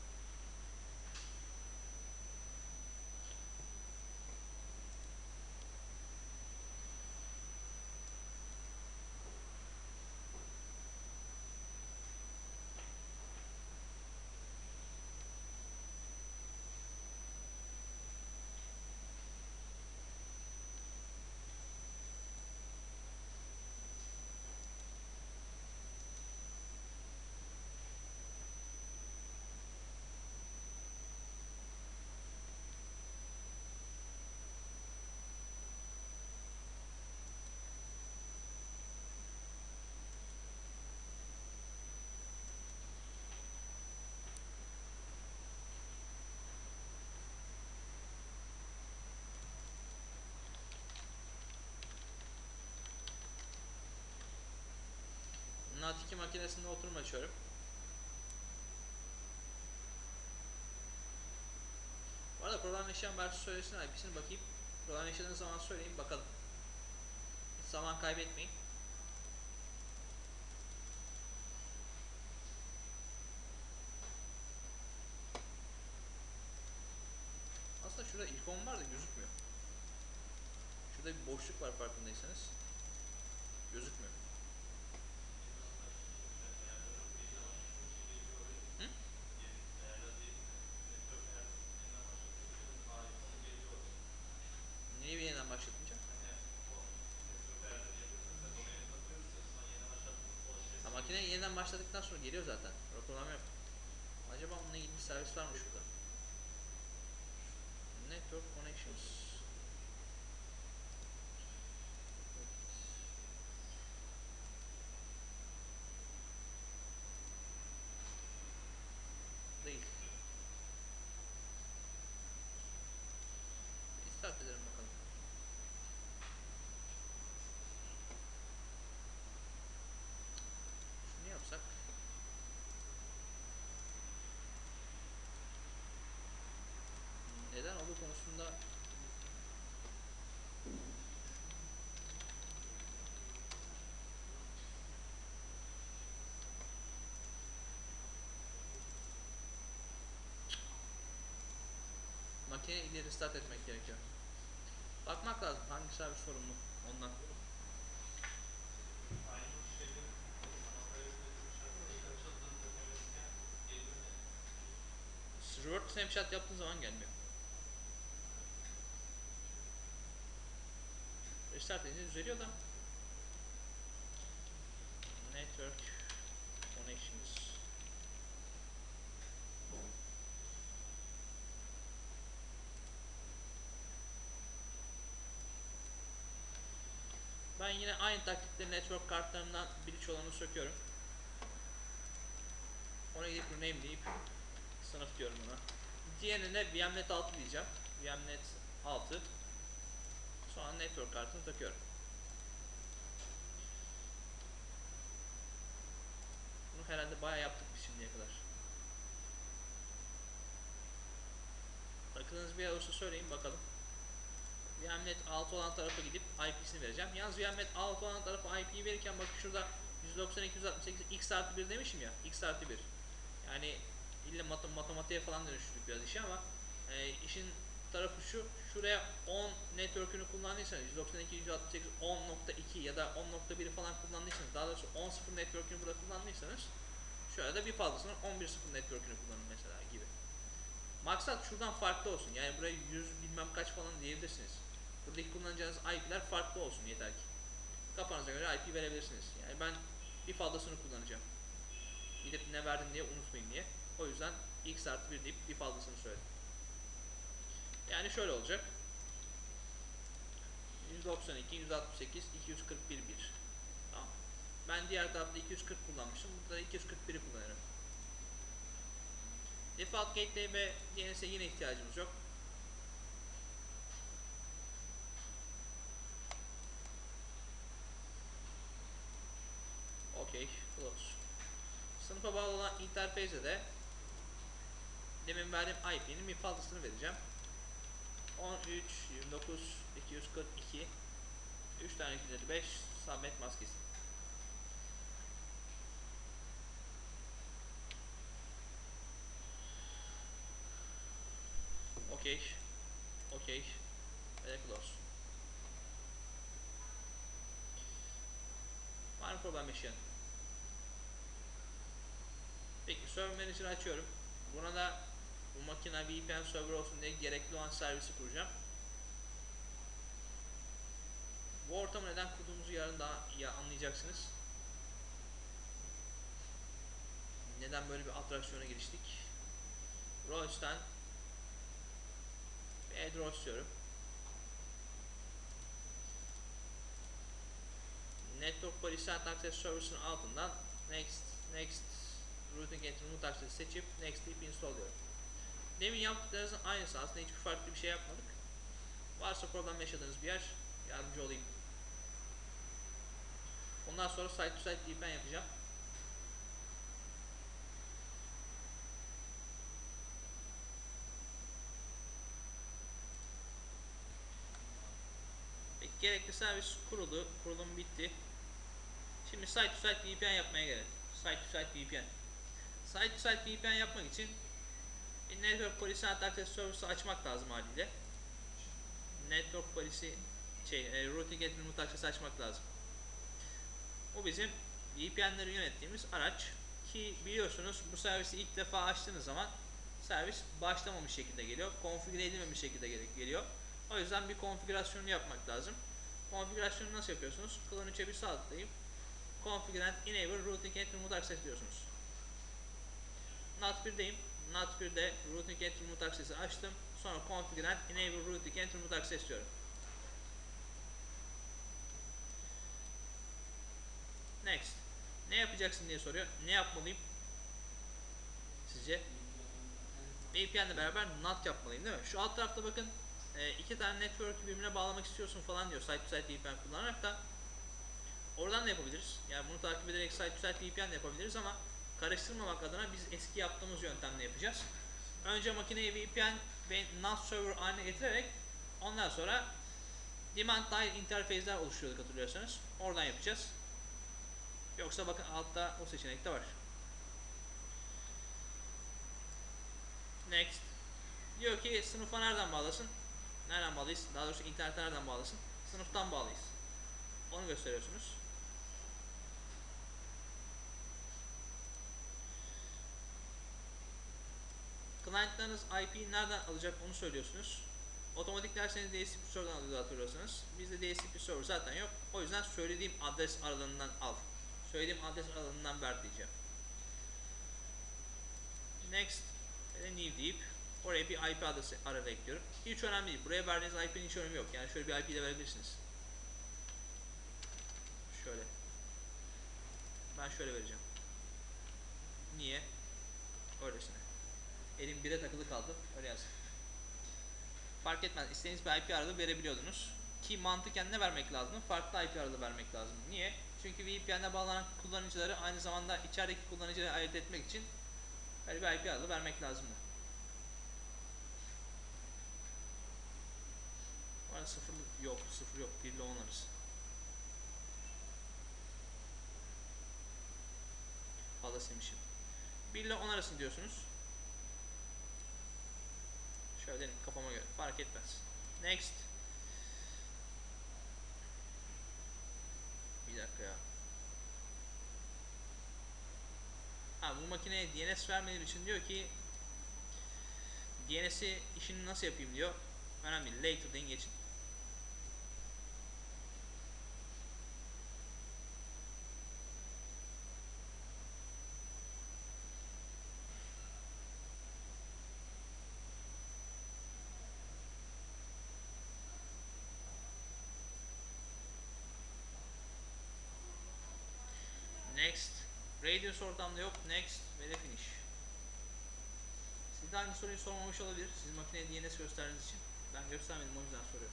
NAT iki makinesinde oturum açıyorum. Bu arada program yaşayan versiyon söylesin I P'sini bakayım. Program yaşadığınız zaman söyleyin bakalım. Hiç zaman kaybetmeyin. Aslında şurada ikon var da gözükmüyor. Şurada bir boşluk var farkındaysanız. Gözükmüyor. Hı? Niye bir yeniden başlatınca? Ha, makineyi yeniden başladıktan sonra geliyor zaten. O problem yok. Acaba onunla ilgili bir servis var mı şurada? Network Connections. Değil. İstart edelim bakalım. Şunu yapsak. Neden olduğu konusunda makineyi ileri start etmek gerekiyor. Bakmak lazım hangi servis sorumlu ondan. Revert snapshot yaptığın zaman gelmiyor. Restart edince düzeliyor da. Network Connections. Ben yine aynı taktikle network kartlarından bridge olanı söküyorum. Ona gidip rename deyip sınıf diyorum ona. Diğerine V M net altı diyeceğim. V M net altı. Sonra network kartını takıyorum. Bunu herhalde bayağı yaptık biz şimdiye kadar. Takıldığınız bir yer olursa söyleyin bakalım. V M net altı olan tarafa gidip I P'sini vereceğim. Yalnız V M net altı olan tarafa I P'yi verirken bakın şurada yüz doksan iki yüz altmış sekiz x artı bir demişim ya. X artı bir. Yani illa mat matematiğe falan dönüştürdük biraz işi ama e, işin tarafı şu. Şuraya on network'ünü kullandıysanız yüz doksan iki nokta yüz altmış sekiz on nokta iki ya da on nokta bir falan kullandıysanız, daha doğrusu on nokta sıfır network'ünü burada kullandıysanız şöyle de bir fazlasını on nokta bir network'ünü kullanın mesela gibi. Maksat şuradan farklı olsun. Yani buraya yüz bilmem kaç falan diyebilirsiniz. Buradaki kullanacağınız I P'ler farklı olsun yeter ki. Kafanıza göre I P verebilirsiniz. Yani ben bir fazlasını kullanacağım. Gidip ne verdim diye unutmayayım diye. O yüzden x artı bir deyip bir fazlasını söyledim. Yani şöyle olacak. yüz doksan iki, yüz altmış sekiz, iki yüz kırk bir, bir. Tamam. Ben diğer tarafta iki yüz kırk kullanmışım. Burada da iki yüz kırk biri kullanırım. Default gateway ve D N S'e yine ihtiyacımız yok. OK, close. Sınıfa bağlı olan interface'e de demin verdiğim I P'nin bir fazlasını vereceğim. on üç, yirmi dokuz, iki yüz kırk iki, üç tane iki yüz elli beş subnet maskesi. OK, OK ve close. Var mı problem yaşayan? Peki server manager'ı açıyorum. Buna da bu makine V P N server olsun diye gerekli olan servisi kuracağım. Bu ortamı neden kurduğumuzu yarın daha iyi anlayacaksınız. Neden böyle bir atraksiyona giriştik? Roach'tan add roach istiyorum. Network Policy Access Service'ın altından next next routing and remote access seçip next deyip install diyorum. Demin yaptıklarınızın aynısı, aslında hiçbir farklı bir şey yapmadık. Varsa problem yaşadığınız bir yer, yardımcı olayım. Ondan sonra site to site V P N yapacağım. Peki, gerekli servis kuruldu, kurulum bitti. Şimdi site to site V P N yapmaya gelelim. Site to site V P N. Site to site V P N yapmak için Network Policy Access Service'ı açmak lazım haliyle. Network Policy şey, e, Routing and Remote Access açmak lazım. Bu bizim V P N'leri yönettiğimiz araç. Ki biliyorsunuz bu servisi ilk defa açtığınız zaman servis başlamamış şekilde geliyor. Konfigüre edilmemiş şekilde geliyor. O yüzden bir konfigürasyonu yapmak lazım. Konfigürasyonu nasıl yapıyorsunuz? Clone üçe bir sağ tıklayıp Configure and Enable Routing and Remote Access diyorsunuz. NAT birdeyim. NAT birde Routing and Remote Access'i açtım. Sonra Configure and Enable Routing and Remote Access diyorum. Next. Ne yapacaksın diye soruyor. Ne yapmalıyım? Sizce? V P N ile beraber NAT yapmalıyım değil mi? Şu alt tarafta bakın iki tane network birbirine bağlamak istiyorsun falan diyor. Site to site V P N kullanarak da oradan da yapabiliriz. Yani bunu takip ederek site to site V P N de yapabiliriz ama karıştırmamak adına biz eski yaptığımız yöntemle yapacağız. Önce makineyi V P N ve NAT server haline getirerek ondan sonra demand dahil interface'ler oluşturuyorduk, hatırlıyorsanız. Oradan yapacağız. Yoksa bakın altta o seçenek de var. Next. Diyor ki sınıfa nereden bağlasın? Nereden bağlıyız? Daha doğrusu internete nereden bağlasın? Sınıftan bağlıyız. Onu gösteriyorsunuz. Client'larınız I P'yi nereden alacak onu söylüyorsunuz. Otomatik derseniz D S C P server'dan alıyor, hatırlıyorsanız. Bizde D S C P server zaten yok. O yüzden söylediğim adres aralığından al. Söylediğim adres aralığından ver diyeceğim. Next ve new deyip oraya bir I P adresi arada ekliyorum. Hiç önemli değil. Buraya verdiğiniz I P'nin hiç önemi yok. Yani şöyle bir I P de verebilirsiniz. Şöyle. Ben şöyle vereceğim. Niye? Öylesine. Elim bire takılı kaldı. Öyle yazın. Fark etmez. İstediğiniz bir I P aralığı verebiliyordunuz. Ki mantıken ne vermek lazım? Farklı I P aralığı vermek lazım. Niye? Çünkü V P N'de bağlanan kullanıcıları aynı zamanda içerideki kullanıcıları ayırt etmek için böyle bir I P aralığı vermek lazım. Var sıfır yok, sıfır yok. bir ile on arası. Fazlasıymışım. bir ile on arası diyorsunuz. Şöyle benim kafama göre. Fark etmez. Next. Bir dakika ya. Ha, bu makineye D N S vermediğim için diyor ki D N S'i işini nasıl yapayım diyor. Önemli değil. Later deyin geçin. Next. Radius ortamda yok. Next ve de finish. Siz de aynı soruyu sormamış olabilir. Siz makineye D N S gösterdiğiniz için. Ben göstermedim, o yüzden soruyorum.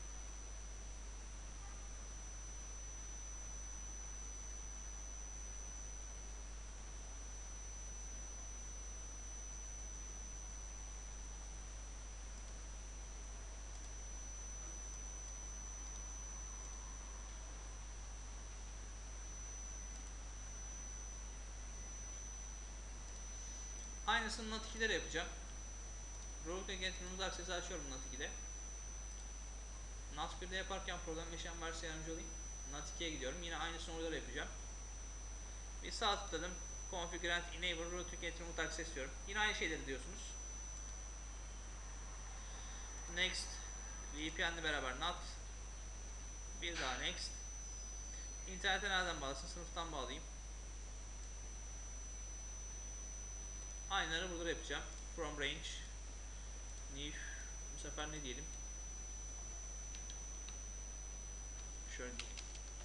Aynısını NAT iki'de de yapacağım. Rogue Agent Remote Access'i açıyorum NAT iki'de. NAT bir'de yaparken problem yaşayan varsa yardımcı olayım. NAT iki'ye gidiyorum. Yine aynısını orada da yapacağım. Bir sağ tıkladım. Configure and Enable Rogue Agent Remote Access diyorum. Yine aynı şeyleri diyorsunuz. Next. V P N'le beraber NAT. Bir daha Next. İnternete nereden bağlısın? Sınıftan bağlayayım. Aynıları burada da yapacağım. From range. New. Bu sefer ne diyelim? Şöyle diyeyim.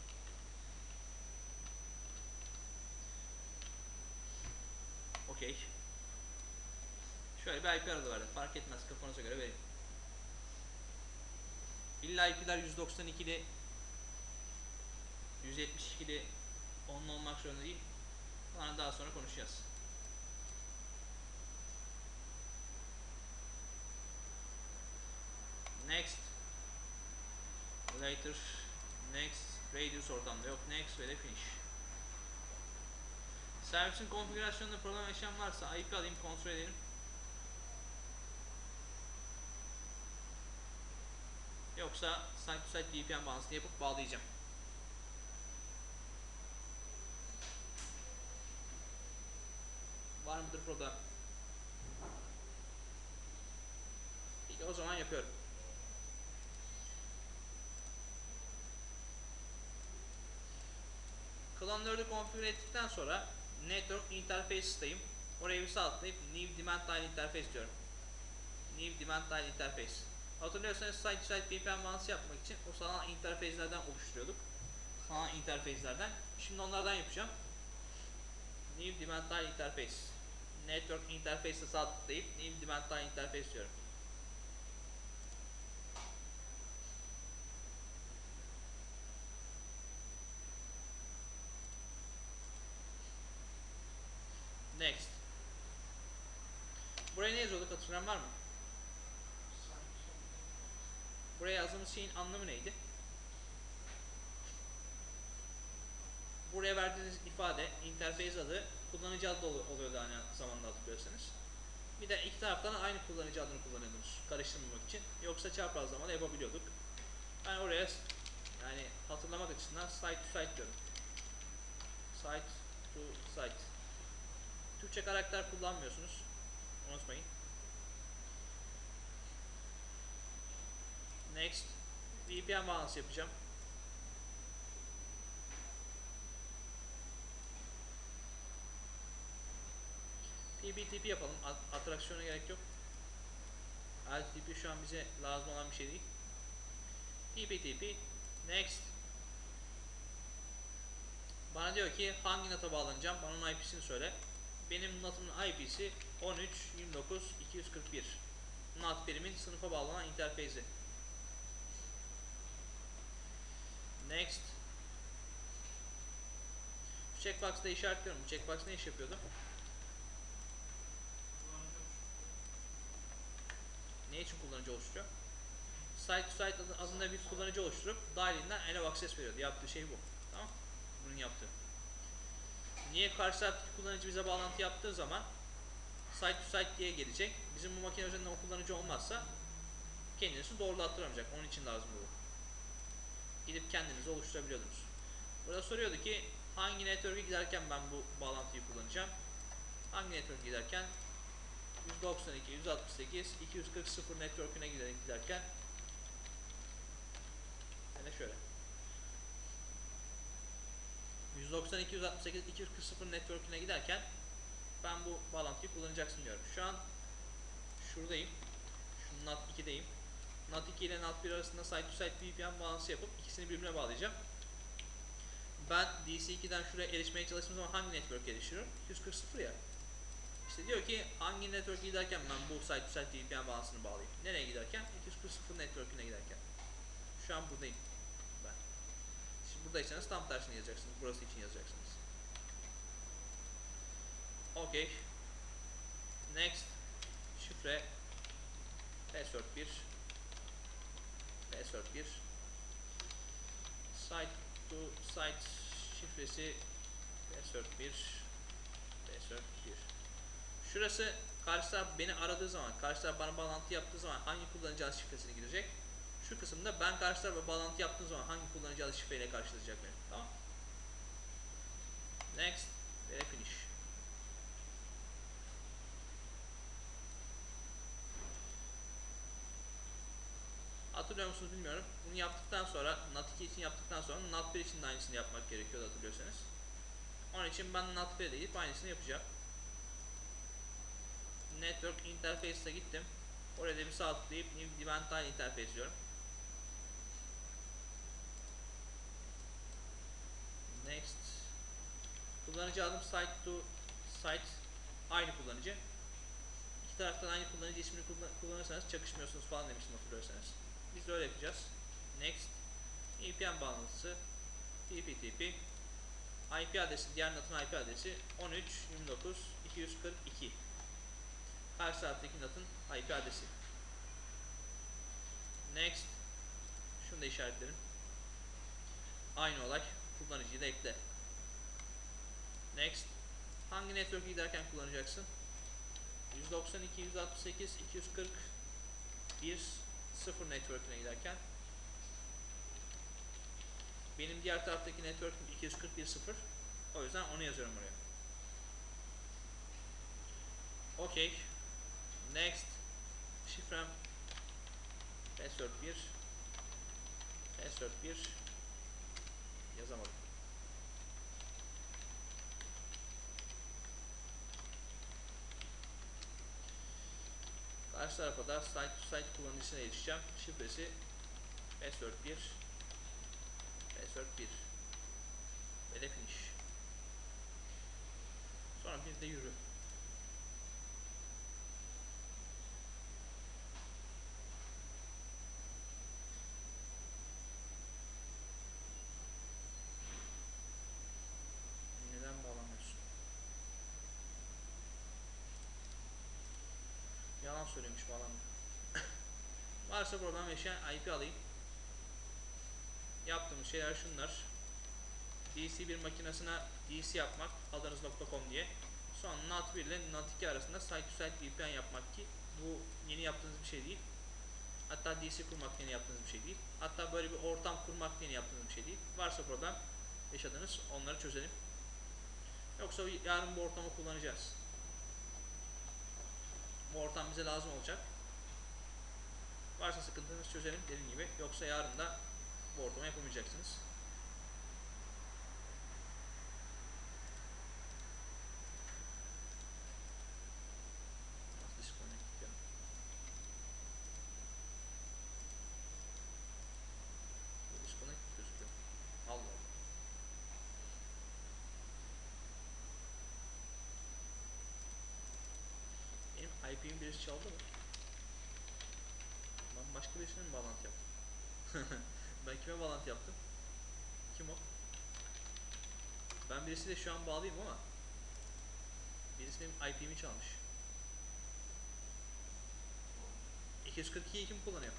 Okey. Şöyle bir I P aradı verdim. Fark etmez, kafanıza göre verin. İlla I P'ler yüz doksan iki'li yüz yetmiş iki'li onlu olmak zorunda değil. Bunları daha sonra konuşacağız. Next. Later. Next. Radius ortamda yok. Next ve de finish. Servisin konfigürasyonunda problem yaşayan varsa I P alayım, kontrol edelim. Yoksa site to site V P N bağlantısını yapıp bağlayacağım. Var mıdır problem? İyi, o zaman yapıyorum. Clan dört'ü konfigüre ettikten sonra Network Interfaces'tayım. Oraya bir sağ tıklayıp New Demand Line Interface diyorum. New Demand Line Interface. Hatırlıyorsanız site to site V P N bağlantısı yapmak için o sanal interface'lerden oluşturuyorduk. Sanal interface'lerden. Şimdi onlardan yapacağım. New Demand Line Interface. Network Interface'e sağ tıklayıp New Demand Line Interface diyorum. Next. Buraya ne yazıyorduk, hatırlayan var mı? Buraya yazdığımız şeyin anlamı neydi? Buraya verdiğiniz ifade, interface adı, kullanıcı adı oluyordu aynı zamanda, hatırlıyorsanız. Bir de iki taraftan aynı kullanıcı adını kullanıyordunuz karıştırmamak için. Yoksa çaprazlama da yapabiliyorduk. Ben oraya yani hatırlamak açısından site to site diyorum. Site to site. Türkçe karakter kullanmıyorsunuz. Unutmayın. Next. V P N bağlantısı yapacağım. T P T P yapalım. Atraksiyona gerek yok. L T P şu an bize lazım olan bir şey değil. T P T P. Next. Bana diyor ki hangi NAT'a bağlanacağım? Bana onun I P'sini söyle. Benim NAT'ımın I P'si on üç yirmi dokuz iki yüz kırk bir. NAT birimin sınıfa bağlanan interface'i. Next. Bu checkbox'da işaretliyorum. Bu checkbox ne iş yapıyordu? Ne için kullanıcı oluşturuyor? Site to site adında bir kullanıcı oluşturup dahilinden allow access veriyordu. Yaptığı şey bu. Tamam? Bunun yaptığı. Niye karşı taraftaki kullanıcı bize bağlantı yaptığı zaman site to site diye gelecek. Bizim bu makine üzerinden o kullanıcı olmazsa kendinizi doğrulattıramayacak. Onun için lazım bu. Gidip kendinizi oluşturabiliyordunuz. Burada soruyordu ki hangi network'e giderken ben bu bağlantıyı kullanacağım. Hangi network'e giderken yüz doksan iki, yüz altmış sekiz, iki yüz kırk sıfır network'üne giderken yani şöyle yüz doksan iki, yüz altmış sekiz, iki yüz kırk sıfır network'üne giderken ben bu bağlantıyı kullanacaksın diyorum. Şu an şuradayım. Şu NAT iki'deyim. NAT iki ile NAT bir arasında site to site V P N bağlantısı yapıp ikisini birbirine bağlayacağım. Ben D C iki'den şuraya erişmeye çalıştığım zaman hangi network'e erişiyorum? iki yüz kırk sıfır ya. İşte diyor ki hangi network'e giderken ben bu site to site V P N bağlantısını bağlayayım. Nereye giderken? iki yüz kırk sıfır network'üne giderken. Şu an buradayım ben. Şimdi buradaysanız tam tersini yazacaksınız. Burası için yazacaksınız. Okay. Next. Şifre. Password bir. Password bir. Site to site şifresi. Password bir. Password bir. Şurası karşı taraf beni aradığı zaman, karşı taraf bana bağlantı yaptığı zaman hangi kullanıcı adı şifresini girecek. Şu kısımda ben karşı tarafa bağlantı yaptığım zaman hangi kullanıcı adı şifreyle karşılayacak beni. Tamam. Next ve finish. Hatırlıyor musunuz bilmiyorum. Bunu yaptıktan sonra NAT iki için yaptıktan sonra NAT bir için de aynısını yapmak gerekiyordu hatırlıyorsanız. Onun için ben NAT bir'e de gidip aynısını yapacağım. Network Interface'e gittim. Orada bir sağ tıklayıp New Event Tile Interface diyorum. Next. Kullanıcı adım site to site aynı kullanıcı. İki taraftan aynı kullanıcı ismini kullanırsanız çakışmıyorsunuz falan demiştim hatırlıyorsanız. Biz de öyle yapacağız. Next. V P N bağlantısı T P T P I P adresi, diğer NAT'ın I P adresi on üç nokta yirmi dokuz nokta iki yüz kırk iki. Karşı taraftaki NAT'ın I P adresi. Next. Şunu da işaretlerim. Aynı olay. Kullanıcıyı da ekle. Next. Hangi network'e giderken kullanacaksın? yüz doksan iki, yüz altmış sekiz, iki yüz kırk bir sıfır network'üne giderken benim diğer taraftaki network'üm iki yüz kırk bir sıfır. O yüzden onu yazıyorum oraya. Okay. Next. Şifrem password bir. Password bir. Yazamadım. Karşı tarafa da site to site kullanıcısına erişeceğim. Şifresi password bir. Password bir. Ve finish. Sonra bir de yürü. Neden bağlamıyorsun? Yalan söylemiş bağlamıyor. Varsa problem yaşayan I P alayım. Yaptığımız şeyler şunlar. D C bir makinesine D C yapmak alırız nokta com diye. Sonra NAT bir ile NAT iki arasında site to site V P N yapmak ki bu yeni yaptığınız bir şey değil. Hatta D C kurmak yeni yaptığınız bir şey değil. Hatta böyle bir ortam kurmak yeni yaptığınız bir şey değil. Varsa problem yaşadınız onları çözelim. Yoksa yarın bu ortamı kullanacağız. Bu ortam bize lazım olacak. Varsa sıkıntınız çözelim dediğim gibi. Yoksa yarın da bu ortamı yapamayacaksınız. I P'mi birisi çaldı mı? Ben başka birisine mi bağlantı yaptım? Ben kime bağlantı yaptım? Kim o? Ben birisiyle şu an bağlıyım ama birisi benim I P'mi çalmış. iki yüz kırk ikiyi kim kullanıyor?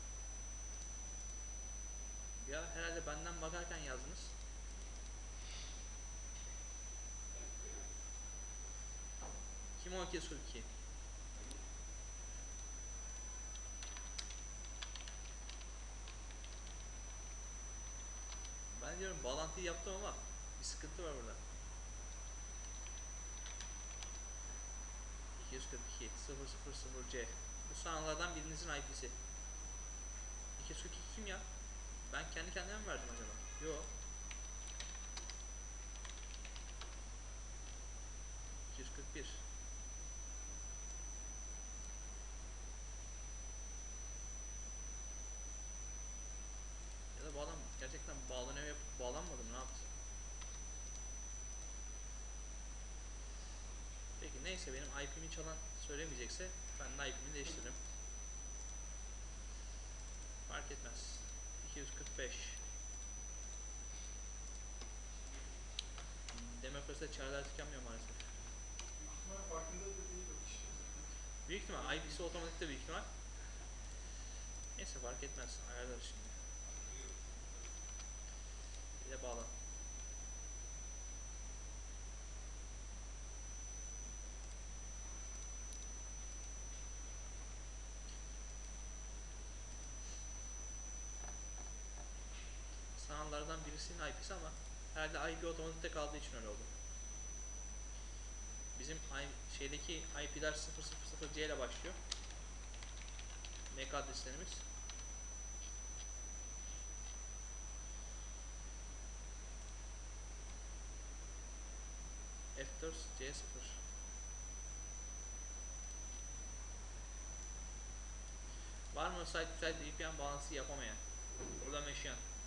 Ya herhalde benden bakarken yazdınız. Kim Kim o iki yüz kırk iki? Ben diyorum bağlantıyı yaptım ama bir sıkıntı var burada. iki yüz kırk iki sıfır sıfır sıfır C. Bu sanallardan birinizin I P'si. iki yüz kırk iki kim ya? Ben kendi kendime mi verdim acaba? Yo. iki yüz kırk bir. Ya da bu adam gerçekten bağlanıyor yapıp bağlanmadı mı, ne yaptı? Peki neyse, benim I P'mi çalan söylemeyecekse ben de I P'mi değiştiririm. Fark etmez. iki yüz kırk beş. Demokraside çareler tükenmiyor maalesef. Büyük ihtimal farkında da değil o kişi. Büyük ihtimal I P'si otomatik de büyük ihtimal. Neyse fark etmez. Ayarlarız şimdi. Bir de bağlan. Sanallardan birisinin I P'si ama herhalde I P otomatikte kaldığı için öyle oldu. Bizim I, şeydeki I P'ler sıfır sıfır sıfır C ile başlıyor. M A C adreslerimiz. F dört C sıfır. Var mı site site V P N bağlantısı yapamayan? Burada yaşayan.